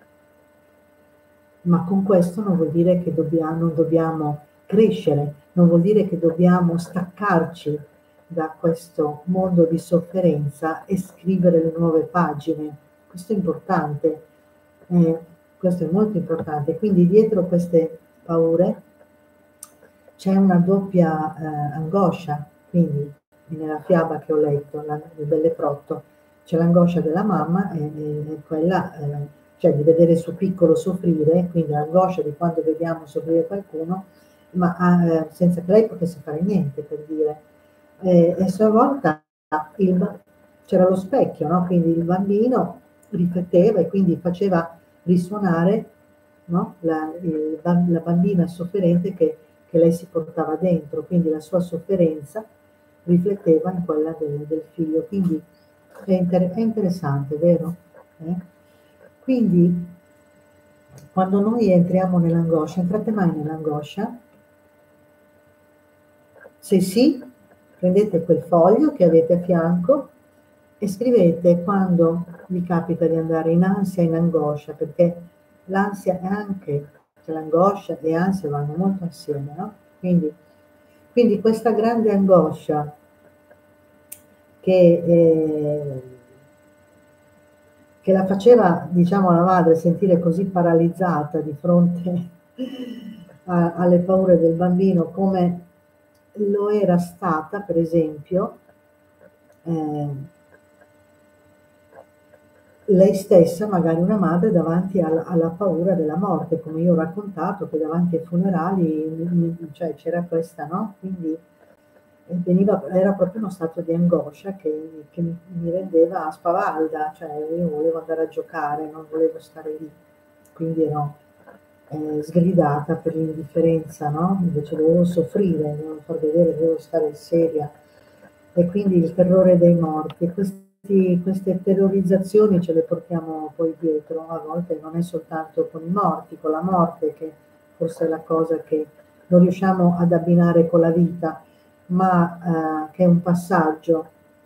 ma con questo non vuol dire che non dobbiamo crescere, non vuol dire che dobbiamo staccarci da questo mondo di sofferenza e scrivere le nuove pagine. Questo è importante, questo è molto importante. Quindi dietro queste paure c'è una doppia angoscia, quindi nella fiaba che ho letto, il Belleprotto, c'è l'angoscia della mamma e quella cioè di vedere il suo piccolo soffrire, quindi l'angoscia di quando vediamo soffrire qualcuno, ma senza che lei potesse fare niente, per dire. E a sua volta c'era lo specchio, no? Quindi il bambino rifletteva e quindi faceva risuonare, no? la bambina sofferente che lei si portava dentro, quindi la sua sofferenza rifletteva in quella del figlio. Quindi è interessante, vero? Quindi quando noi entriamo nell'angoscia, entrate mai nell'angoscia? Se sì, prendete quel foglio che avete a fianco e scrivete quando vi capita di andare in ansia e in angoscia, perché l'ansia è anche, cioè l'angoscia e l'ansia vanno molto assieme, no? Quindi questa grande angoscia che la faceva, diciamo, la madre sentire così paralizzata di fronte alle paure del bambino, come lo era stata, per esempio, lei stessa, magari una madre, davanti alla paura della morte, come io ho raccontato, che davanti ai funerali, cioè c'era questa, no? Quindi era proprio uno stato di angoscia che mi rendeva spavalda, cioè io volevo andare a giocare, non volevo stare lì, quindi ero sgridata per l'indifferenza, no? Invece dovevo soffrire, dovevo far vedere, dovevo stare seria. E quindi il terrore dei morti. Queste terrorizzazioni ce le portiamo poi dietro, a volte non è soltanto con i morti, con la morte, che forse è la cosa che non riusciamo ad abbinare con la vita, ma che è un passaggio,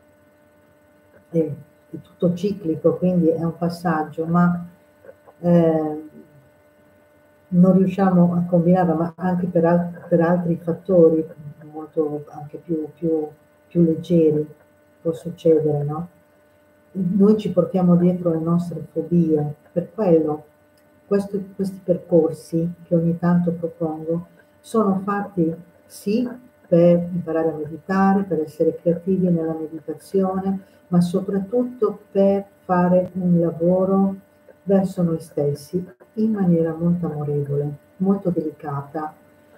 è tutto ciclico, quindi è un passaggio, ma eh, non riusciamo a combinarla, ma anche per altri fattori molto anche più leggeri può succedere, no? Noi ci portiamo dietro le nostre fobie, per quello questi percorsi che ogni tanto propongo sono fatti sì per imparare a meditare, per essere creativi nella meditazione, ma soprattutto per fare un lavoro verso noi stessi in maniera molto amorevole, molto delicata,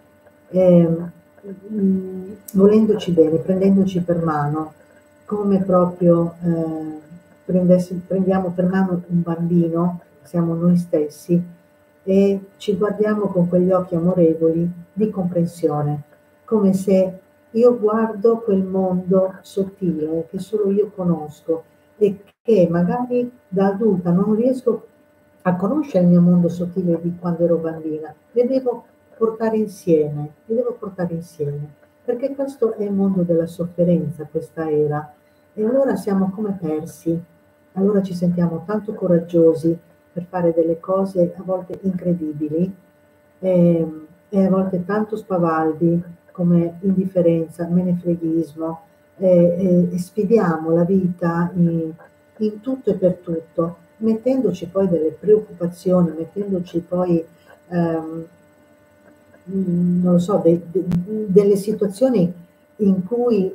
volendoci bene, prendendoci per mano, come proprio prendiamo per mano un bambino, siamo noi stessi, e ci guardiamo con quegli occhi amorevoli di comprensione, come se io guardo quel mondo sottile che solo io conosco e che magari da adulta non riesco a conoscere il mio mondo sottile di quando ero bambina, li devo portare insieme, perché questo è il mondo della sofferenza, questa era, e allora siamo come persi, allora ci sentiamo tanto coraggiosi per fare delle cose a volte incredibili e, e a volte tanto spavaldi come indifferenza, menefreghismo e sfidiamo la vita in tutto e per tutto, mettendoci poi delle preoccupazioni, mettendoci poi non lo so, delle situazioni in cui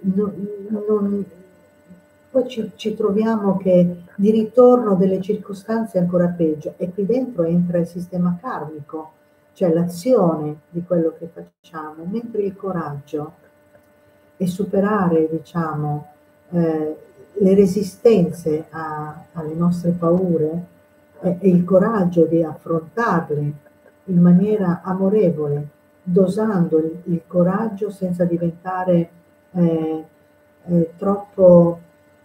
poi ci troviamo che di ritorno delle circostanze ancora peggio e qui dentro entra il sistema karmico, cioè l'azione di quello che facciamo, mentre il coraggio è superare, diciamo, le resistenze alle nostre paure e il coraggio di affrontarle in maniera amorevole, dosando il coraggio senza diventare troppo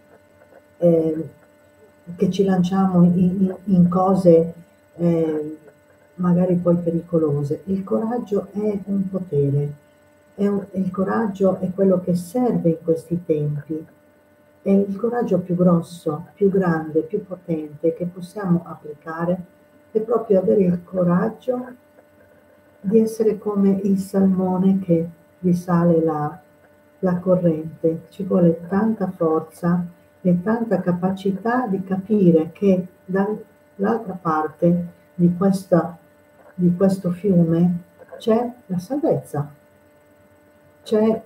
che ci lanciamo in cose magari poi pericolose. Il coraggio è un potere, il coraggio è quello che serve in questi tempi, è il coraggio più grosso, più grande, più potente che possiamo applicare è proprio avere il coraggio di essere come il salmone che risale la corrente. Ci vuole tanta forza e tanta capacità di capire che dall'altra parte di questo fiume c'è la salvezza, c'è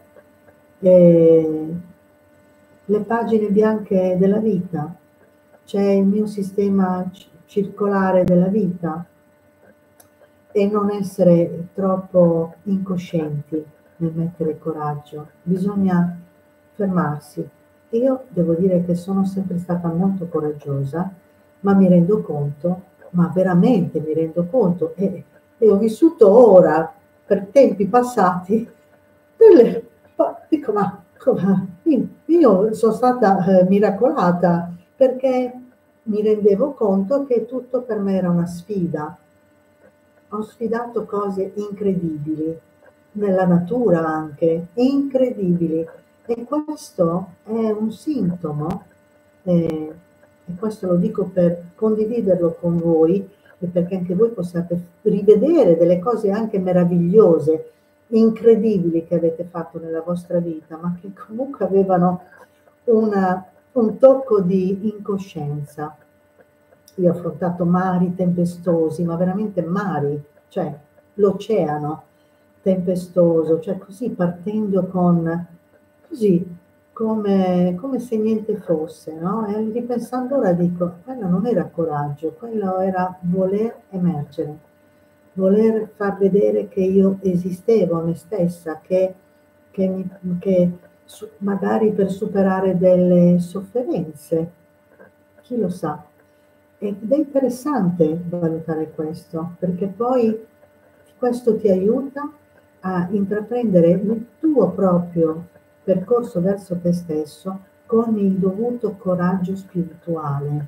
le pagine bianche della vita, c'è il mio sistema circolare della vita e non essere troppo incoscienti nel mettere coraggio, bisogna fermarsi. Io devo dire che sono sempre stata molto coraggiosa, ma mi rendo conto, ma veramente mi rendo conto, e ho vissuto ora, per tempi passati, dico, io sono stata miracolata perché mi rendevo conto che tutto per me era una sfida. Ho sfidato cose incredibili, nella natura anche, incredibili. E questo è un sintomo, e questo lo dico per condividerlo con voi, e perché anche voi possiate rivedere delle cose anche meravigliose, incredibili che avete fatto nella vostra vita, ma che comunque avevano un tocco di incoscienza. Io ho affrontato mari tempestosi, ma veramente mari, cioè l'oceano tempestoso, cioè così partendo così, come se niente fosse, no? E ripensando ora dico, quello non era coraggio, quello era voler emergere, voler far vedere che io esistevo a me stessa, che magari per superare delle sofferenze, chi lo sa. Ed è interessante valutare questo, perché poi questo ti aiuta a intraprendere il tuo proprio percorso verso te stesso con il dovuto coraggio spirituale,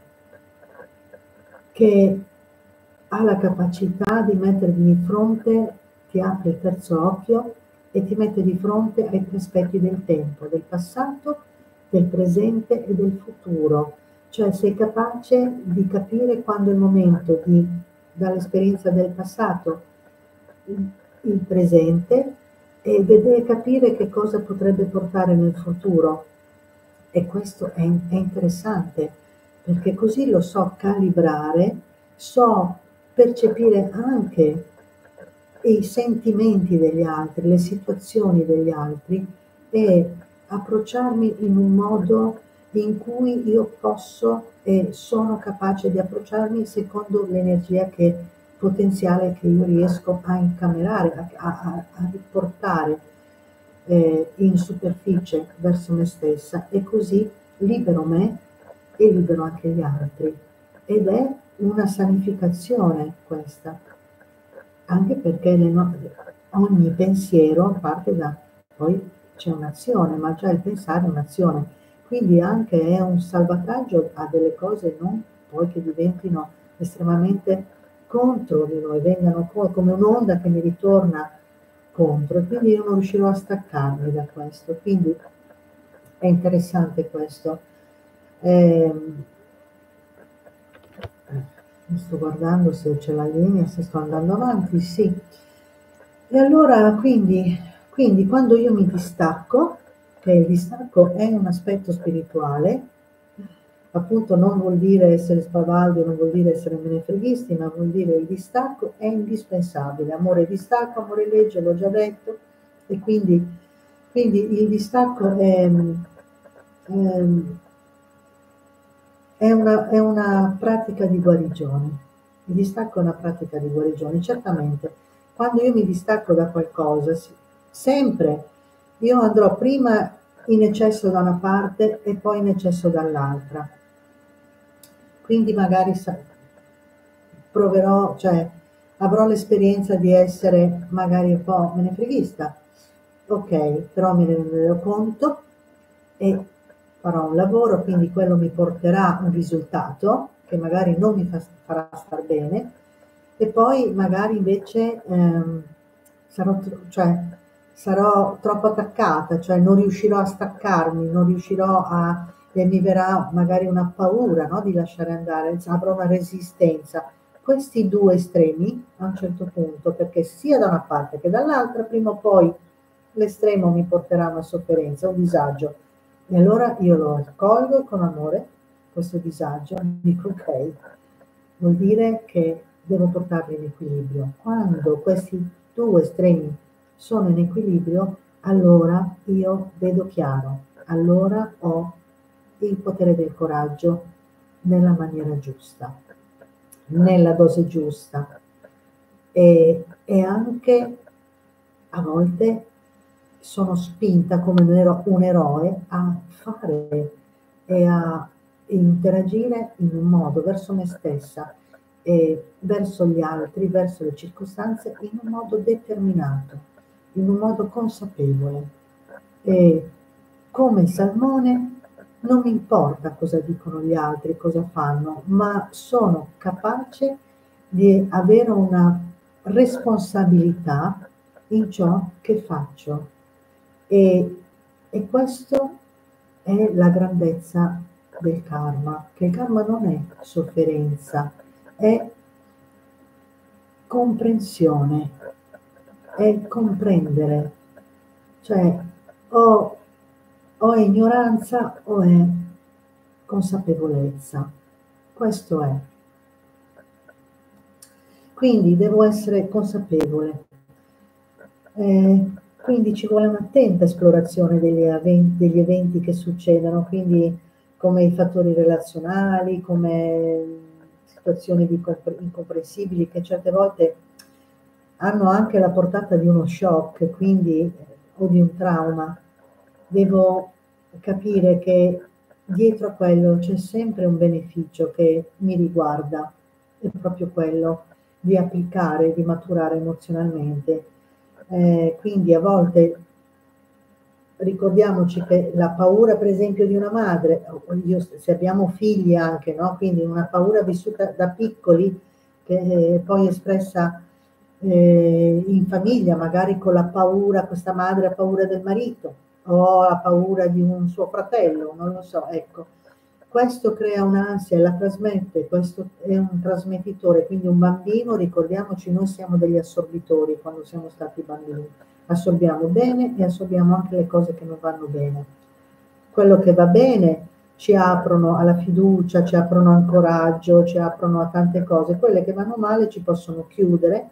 che ha la capacità di mettervi di fronte, ti apre il terzo occhio e ti mette di fronte ai tre specchi del tempo, del passato, del presente e del futuro. Cioè sei capace di capire quando è il momento di, dall'esperienza del passato, il presente e vedere capire che cosa potrebbe portare nel futuro. E questo è interessante, perché così lo so calibrare, so percepire anche i sentimenti degli altri, le situazioni degli altri e approcciarmi in un modo in cui io posso e sono capace di approcciarmi secondo l'energia potenziale che io riesco a incamerare, a riportare in superficie verso me stessa e così libero me e libero anche gli altri. Ed è una sanificazione questa, anche perché ogni pensiero parte da, poi c'è un'azione, ma già il pensare è un'azione, quindi anche è un salvataggio a delle cose non poi che diventino estremamente contro di noi, vengano come un'onda che mi ritorna contro e quindi io non riuscirò a staccarmi da questo, quindi è interessante questo. Sto guardando se c'è la linea, se sto andando avanti, sì. E allora quindi quando io mi distacco, che il distacco è un aspetto spirituale, appunto non vuol dire essere spavaldi, non vuol dire essere menefreghisti, ma vuol dire il distacco è indispensabile. Amore distacco, amore legge, l'ho già detto, e quindi il distacco è una pratica di guarigione. Il distacco è una pratica di guarigione, certamente. Quando io mi distacco da qualcosa, sempre io andrò prima in eccesso da una parte e poi in eccesso dall'altra. Quindi magari proverò, cioè avrò l'esperienza di essere magari un po' menefreghista, ok, però me ne renderò conto e farò un lavoro, quindi quello mi porterà un risultato che magari non mi farà star bene e poi magari invece sarò troppo attaccata, cioè non riuscirò a staccarmi, non riuscirò a e mi verrà magari una paura, no, di lasciare andare, avrò una resistenza. Questi due estremi a un certo punto, perché sia da una parte che dall'altra, prima o poi l'estremo mi porterà a una sofferenza, un disagio. E allora io lo accolgo con amore, questo disagio, dico ok, vuol dire che devo portarli in equilibrio. Quando questi due estremi sono in equilibrio, allora io vedo chiaro, allora ho il potere del coraggio nella maniera giusta, nella dose giusta e anche a volte sono spinta come un eroe a fare e a interagire in un modo verso me stessa e verso gli altri, verso le circostanze, in un modo determinato, in un modo consapevole. E come il salmone non mi importa cosa dicono gli altri, cosa fanno, ma sono capace di avere una responsabilità in ciò che faccio. E questo è la grandezza del karma, che il karma non è sofferenza, è comprensione, è comprendere, cioè o è ignoranza o è consapevolezza. Questo è. Quindi devo essere consapevole. Quindi ci vuole un'attenta esplorazione degli eventi che succedono, quindi come i fattori relazionali, come situazioni incomprensibili che certe volte hanno anche la portata di uno shock, quindi o di un trauma. devo capire che dietro a quello c'è sempre un beneficio che mi riguarda, è proprio quello di applicare, di maturare emozionalmente. Quindi a volte ricordiamoci che la paura, per esempio, di una madre, se abbiamo figli anche, no? Quindi una paura vissuta da piccoli, che poi espressa in famiglia, magari con la paura, questa madre ha paura del marito o ha paura di un suo fratello, non lo so, ecco. Questo crea un'ansia e la trasmette, questo è un trasmettitore, quindi un bambino, ricordiamoci, noi siamo degli assorbitori quando siamo stati bambini, assorbiamo bene e assorbiamo anche le cose che non vanno bene. Quello che va bene ci aprono alla fiducia, ci aprono al coraggio, ci aprono a tante cose, quelle che vanno male ci possono chiudere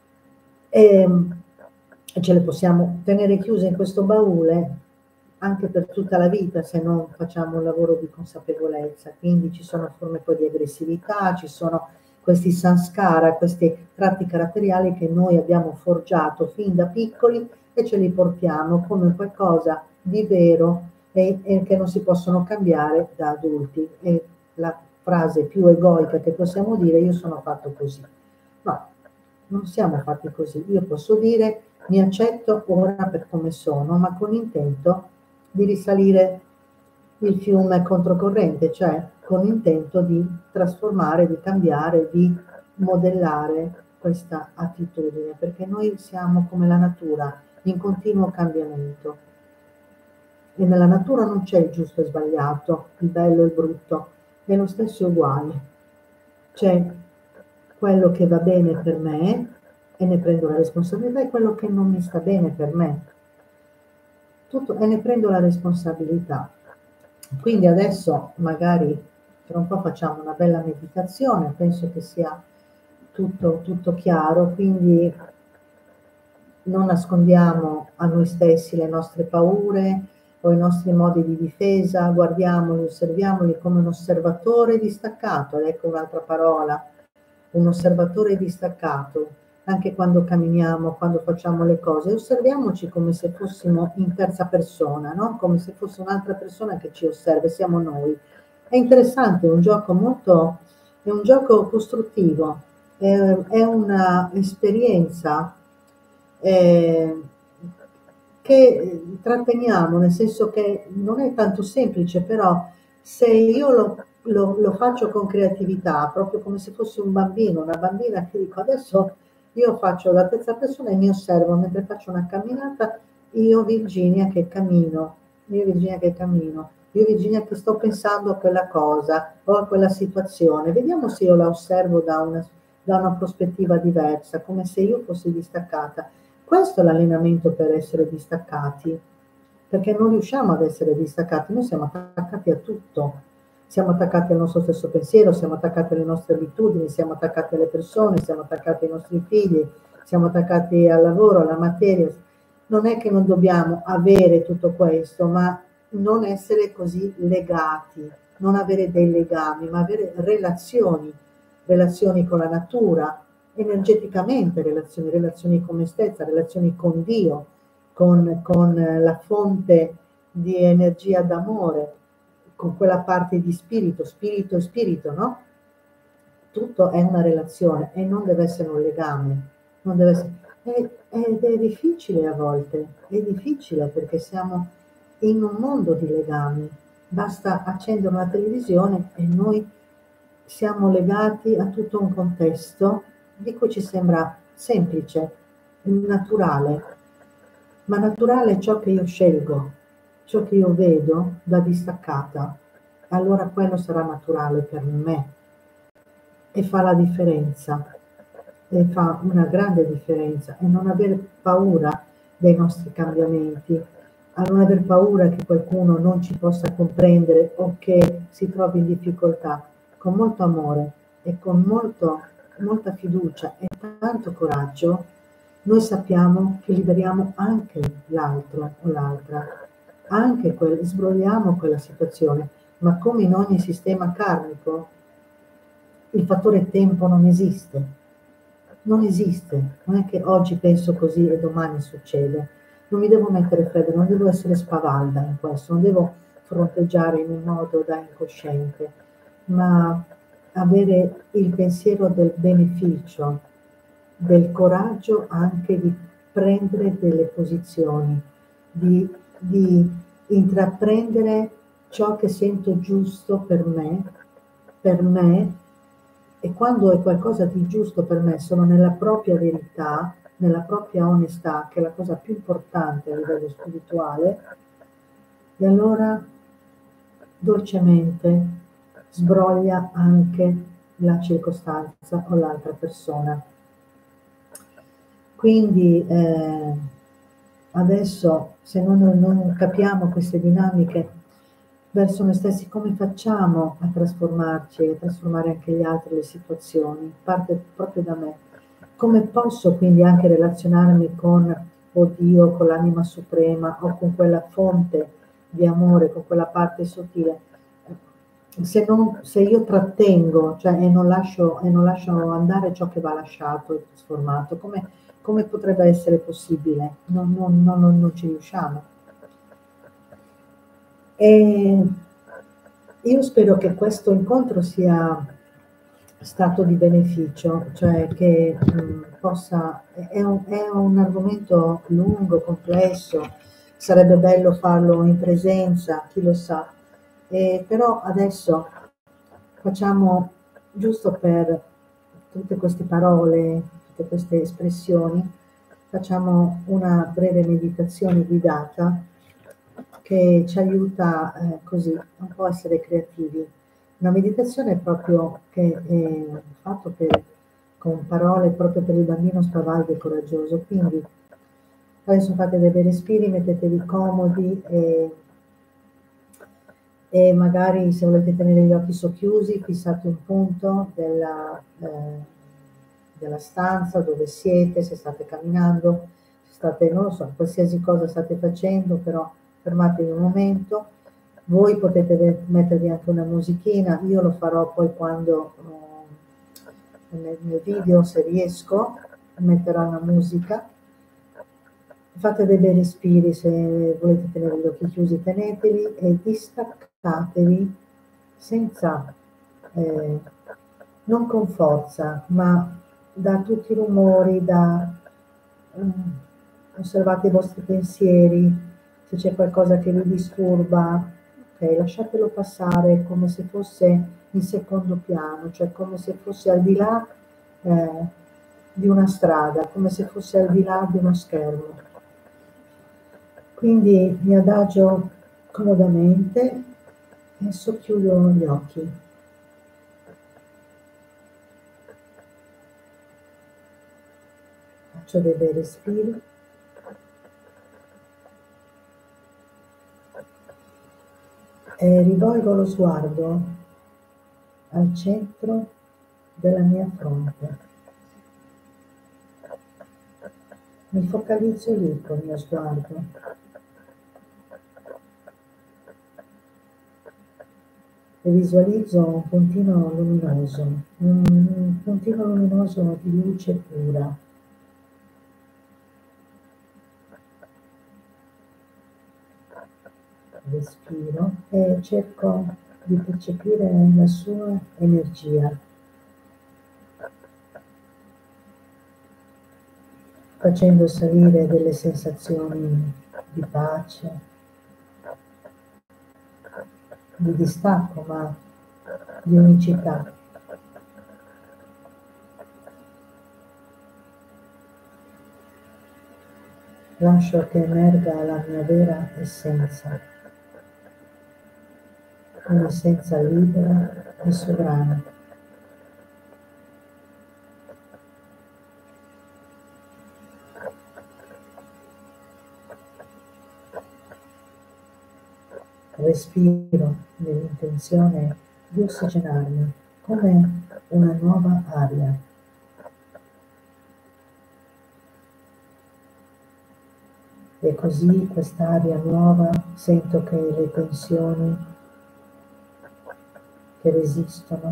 e ce le possiamo tenere chiuse in questo baule anche per tutta la vita se non facciamo un lavoro di consapevolezza. Quindi ci sono forme poi di aggressività, ci sono questi sanskara, questi tratti caratteriali che noi abbiamo forgiato fin da piccoli e ce li portiamo come qualcosa di vero e che non si possono cambiare da adulti. E la frase più egoica che possiamo dire: io sono fatto così. No, non siamo fatti così. Io posso dire mi accetto ora per come sono, ma con intento di risalire il fiume controcorrente, cioè con intento di trasformare, di cambiare, di modellare questa attitudine, perché noi siamo come la natura, in continuo cambiamento. E nella natura non c'è il giusto e il sbagliato, il bello e il brutto, è lo stesso uguale. C'è quello che va bene per me e ne prendo la responsabilità e quello che non mi sta bene per me. Tutto, e ne prendo la responsabilità. Quindi adesso magari tra un po' facciamo una bella meditazione, penso che sia tutto chiaro, quindi non nascondiamo a noi stessi le nostre paure o i nostri modi di difesa, guardiamoli, osserviamoli come un osservatore distaccato, ecco un'altra parola, un osservatore distaccato, anche quando camminiamo, quando facciamo le cose, osserviamoci come se fossimo in terza persona, no? Come se fosse un'altra persona che ci osserva, siamo noi. È interessante, è un gioco molto, è un gioco costruttivo, è una esperienza che tratteniamo, nel senso che non è tanto semplice, però se io lo faccio con creatività, proprio come se fossi un bambino, una bambina che dico adesso io faccio la terza persona e mi osservo mentre faccio una camminata, io Virginia che cammino, io Virginia che cammino, io Virginia che sto pensando a quella cosa o a quella situazione, vediamo se io la osservo da una prospettiva diversa, come se io fossi distaccata. Questo è l'allenamento per essere distaccati, perché non riusciamo ad essere distaccati, noi siamo attaccati a tutto, siamo attaccati al nostro stesso pensiero, siamo attaccati alle nostre abitudini, siamo attaccati alle persone, siamo attaccati ai nostri figli, siamo attaccati al lavoro, alla materia. Non è che non dobbiamo avere tutto questo, ma non essere così legati, non avere dei legami, ma avere relazioni con la natura, energeticamente relazioni con me stessa, relazioni con Dio, con la fonte di energia d'amore, con quella parte di spirito e spirito, no? Tutto è una relazione e non deve essere un legame, non deve essere, ed è difficile a volte, è difficile perché siamo in un mondo di legami, basta accendere una televisione e noi siamo legati a tutto un contesto di cui ci sembra semplice, naturale, ma naturale è ciò che io scelgo, ciò che io vedo da distaccata, allora quello sarà naturale per me e fa la differenza, e fa una grande differenza, e non aver paura dei nostri cambiamenti, a non aver paura che qualcuno non ci possa comprendere o che si trovi in difficoltà, con molto amore e con molta fiducia e tanto coraggio, noi sappiamo che liberiamo anche l'altro o l'altra, anche sbrogliamo quella situazione, ma come in ogni sistema karmico, il fattore tempo non esiste, non è che oggi penso così e domani succede, non mi devo mettere freddo, non devo essere spavalda in questo, non devo fronteggiare in un modo da incosciente, ma avere il pensiero del beneficio, del coraggio anche di prendere delle posizioni, di intraprendere ciò che sento giusto per me, e quando è qualcosa di giusto per me, sono nella propria verità, nella propria onestà, che è la cosa più importante a livello spirituale, e allora dolcemente sbroglia anche la circostanza o l'altra persona. Quindi adesso, se non capiamo queste dinamiche verso noi stessi, come facciamo a trasformarci e a trasformare anche gli altri, le situazioni? Parte proprio da me. Come posso quindi anche relazionarmi con Dio, con l'anima suprema o con quella fonte di amore, con quella parte sottile? Se io trattengo, cioè, e non lascio andare ciò che va lasciato e trasformato, come potrebbe essere possibile? Non ci riusciamo. E io spero che questo incontro sia stato di beneficio, cioè che è un argomento lungo, complesso, sarebbe bello farlo in presenza, chi lo sa, però adesso facciamo, giusto per tutte queste parole, tutte queste espressioni, facciamo una breve meditazione guidata che ci aiuta così un po' a essere creativi. Una meditazione proprio che è fatto con parole proprio per il bambino spavaldo e coraggioso. Quindi adesso fate dei bei respiri, mettetevi comodi e magari se volete tenere gli occhi socchiusi, fissate un punto della stanza dove siete, se state camminando, se state, non lo so, qualsiasi cosa state facendo, però fermatevi un momento. Voi potete mettervi anche una musichina, io lo farò poi quando nel video, se riesco, metterò una musica. Fate dei bei respiri, se volete tenere gli occhi chiusi teneteli e distaccatevi senza, non con forza, ma da tutti i rumori, osservate i vostri pensieri, se c'è qualcosa che vi disturba, ok, lasciatelo passare come se fosse in secondo piano, cioè come se fosse al di là di una strada, come se fosse al di là di uno schermo. Quindi mi adagio comodamente e socchiudo gli occhi. Faccio dei bei respiri. E rivolgo lo sguardo al centro della mia fronte. Mi focalizzo lì col mio sguardo. E visualizzo un puntino luminoso, un puntino luminoso di luce pura. Respiro e cerco di percepire la sua energia, facendo salire delle sensazioni di pace, di distacco, ma di unicità. Lascio che emerga la mia vera essenza, un'essenza libera e sovrana. Respiro nell'intenzione di ossigenarmi come una nuova aria. E così quest'aria nuova sento che le tensioni che resistono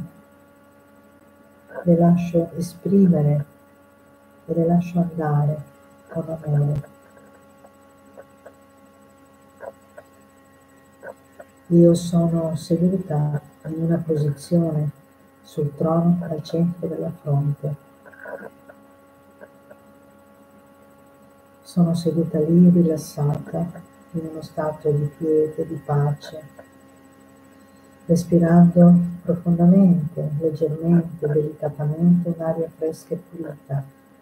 le lascio esprimere e le lascio andare con amore. Io sono seduta in una posizione sul trono al centro della fronte. Sono seduta lì rilassata, in uno stato di quiete, di pace, respirando profondamente, leggermente, delicatamente un'aria fresca e pulita.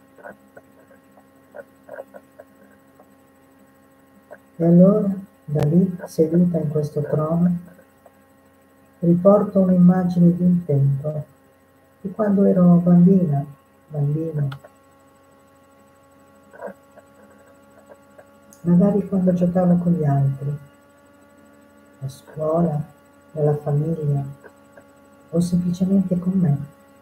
E allora, da lì, seduta in questo trono, riporto un'immagine di un tempo, di quando ero bambina, bambino, magari quando giocavo con gli altri, a scuola, nella famiglia, o semplicemente con me.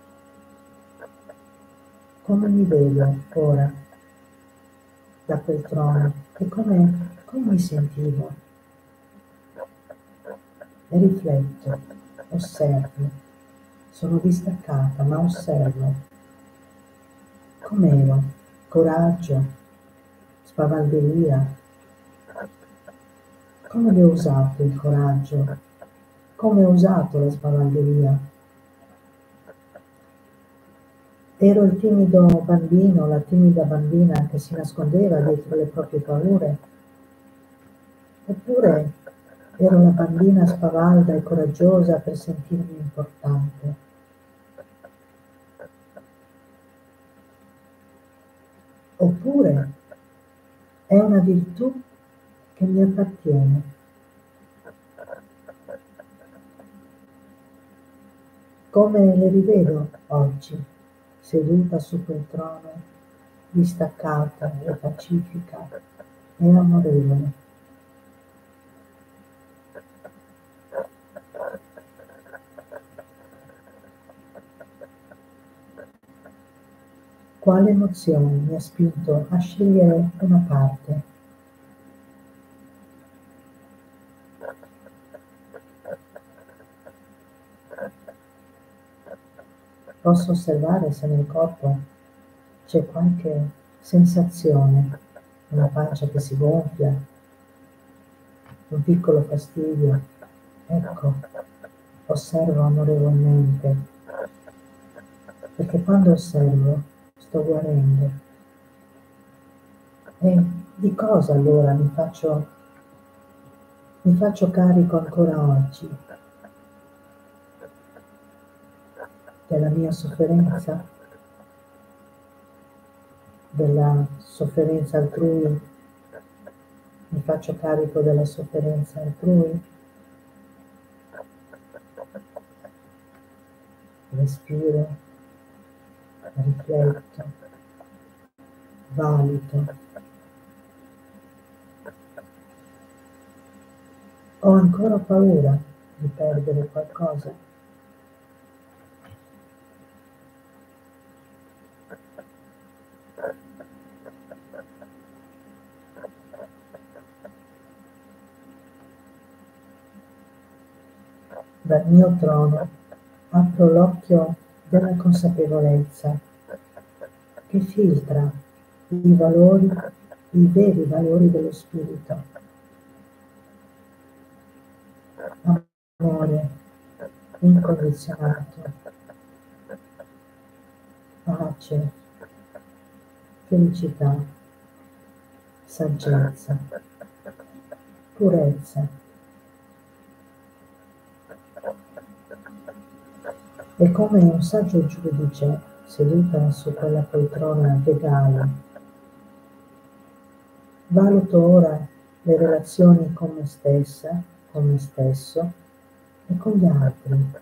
Come mi vedo ora da quel trono e come mi sentivo? E rifletto, osservo, sono distaccata ma osservo. Com'ero? Coraggio, spavalderia. Come l'ho usato il coraggio? Come ho usato la spavalderia? Ero il timido bambino, la timida bambina che si nascondeva dietro le proprie paure? Oppure ero la bambina spavalda e coraggiosa per sentirmi importante? Oppure è una virtù che mi appartiene? Come le rivedo oggi, seduta su quel trono, distaccata e pacifica e amorevole? Quale emozione mi ha spinto a scegliere una parte? Posso osservare se nel corpo c'è qualche sensazione, una pancia che si gonfia, un piccolo fastidio. Ecco, osservo amorevolmente, perché quando osservo sto guarendo. E di cosa allora mi faccio carico ancora oggi? Della mia sofferenza? Della sofferenza altrui? Mi faccio carico della sofferenza altrui? Respiro, rifletto, valuto. Ho ancora paura di perdere qualcosa? Dal mio trono apro l'occhio della consapevolezza che filtra i valori, i veri valori dello spirito. Amore incondizionato, pace, felicità, saggezza, purezza. E come un saggio giudice seduta su quella poltrona regale, valuto ora le relazioni con me stessa, con me stesso e con gli altri.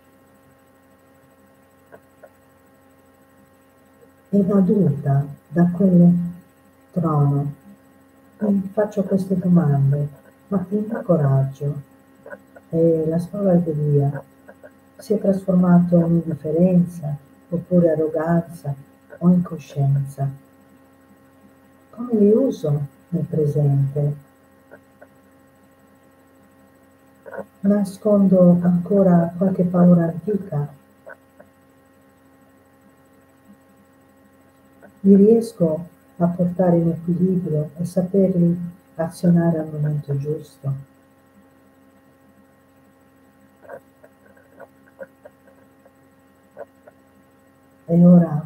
E da adulta, da quel trono, mi faccio queste domande, ma il mio coraggio e la spavalderia si è trasformato in indifferenza, oppure arroganza o incoscienza? Come li uso nel presente? Nascondo ancora qualche paura antica? Li riesco a portare in equilibrio e saperli azionare al momento giusto? E ora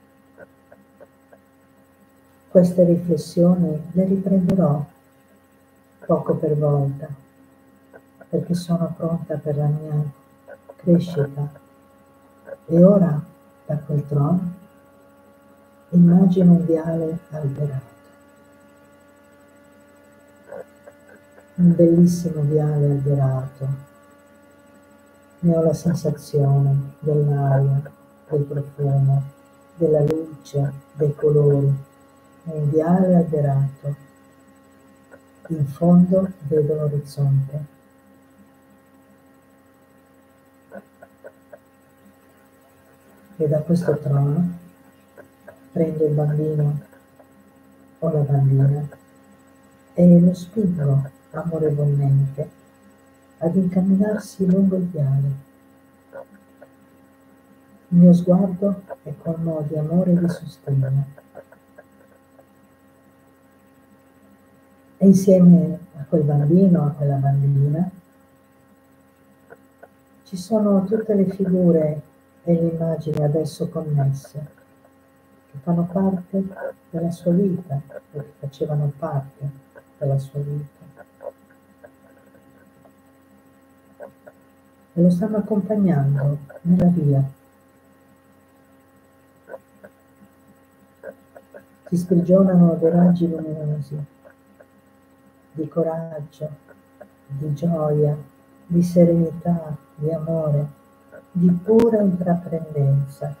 queste riflessioni le riprenderò poco per volta, perché sono pronta per la mia crescita. E ora, da quel trono, immagino un viale alberato, un bellissimo viale alberato. Ne ho la sensazione dell'aria, del profumo, della luce, dei colori. Un viale alberato. In fondo vedo l'orizzonte. E da questo trono prendo il bambino o la bambina e lo spingo amorevolmente ad incamminarsi lungo il viale. Il mio sguardo è colmo di amore e di sostegno. E insieme a quel bambino, a quella bambina, ci sono tutte le figure e le immagini adesso connesse, che fanno parte della sua vita, o che facevano parte della sua vita. E lo stanno accompagnando nella via. Si sprigionano dei raggi luminosi, di coraggio, di gioia, di serenità, di amore, di pura intraprendenza.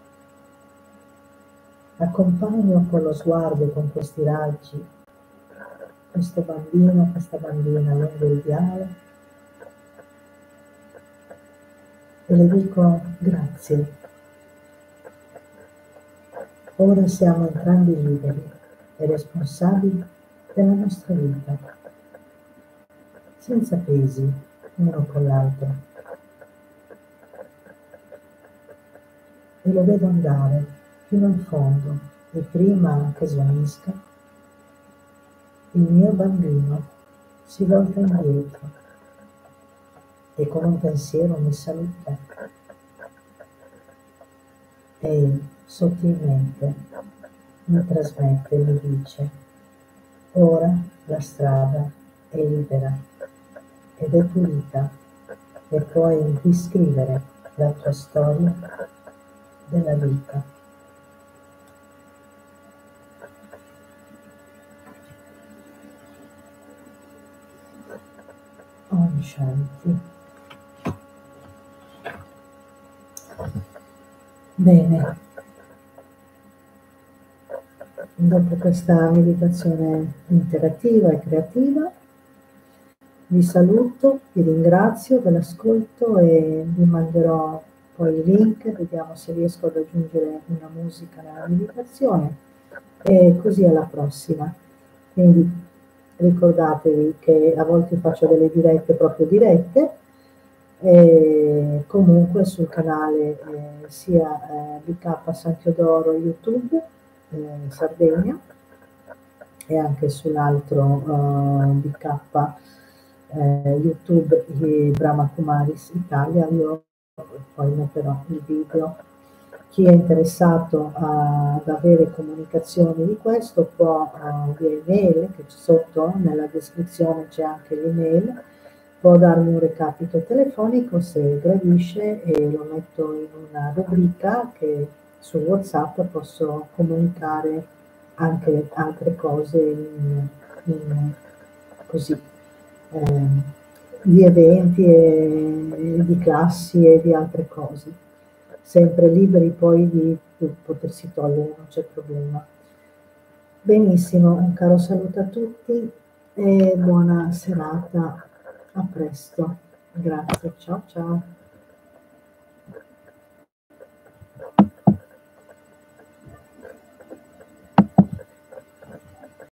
Accompagno con lo sguardo e con questi raggi questo bambino, questa bambina lungo il viale e le dico grazie. Ora siamo entrambi liberi e responsabili della nostra vita, senza pesi uno con l'altro. E lo vedo andare fino in fondo e prima che svanisca, il mio bambino si volta indietro e con un pensiero mi saluta e sottilmente mi trasmette e mi dice: ora la strada è libera ed è pulita e puoi riscrivere la tua storia della vita. Om Shanti. Bene, dopo questa meditazione interattiva e creativa vi saluto, vi ringrazio dell'ascolto e vi manderò poi i link, vediamo se riesco ad aggiungere una musica nella meditazione e così alla prossima. Quindi ricordatevi che a volte faccio delle dirette proprio dirette, e comunque sul canale sia BK San Teodoro YouTube Sardegna e anche sull'altro BK YouTube Brahma Kumaris Italia. Io poi metterò il video. Chi è interessato ad avere comunicazioni di questo può via email, che sotto nella descrizione c'è anche l'email, può darmi un recapito telefonico se gradisce e lo metto in una rubrica che su WhatsApp posso comunicare anche altre cose così, di eventi e di classi e di altre cose. Sempre liberi poi di potersi togliere, non c'è problema. Benissimo, un caro saluto a tutti e buona serata, a presto. Grazie, ciao ciao.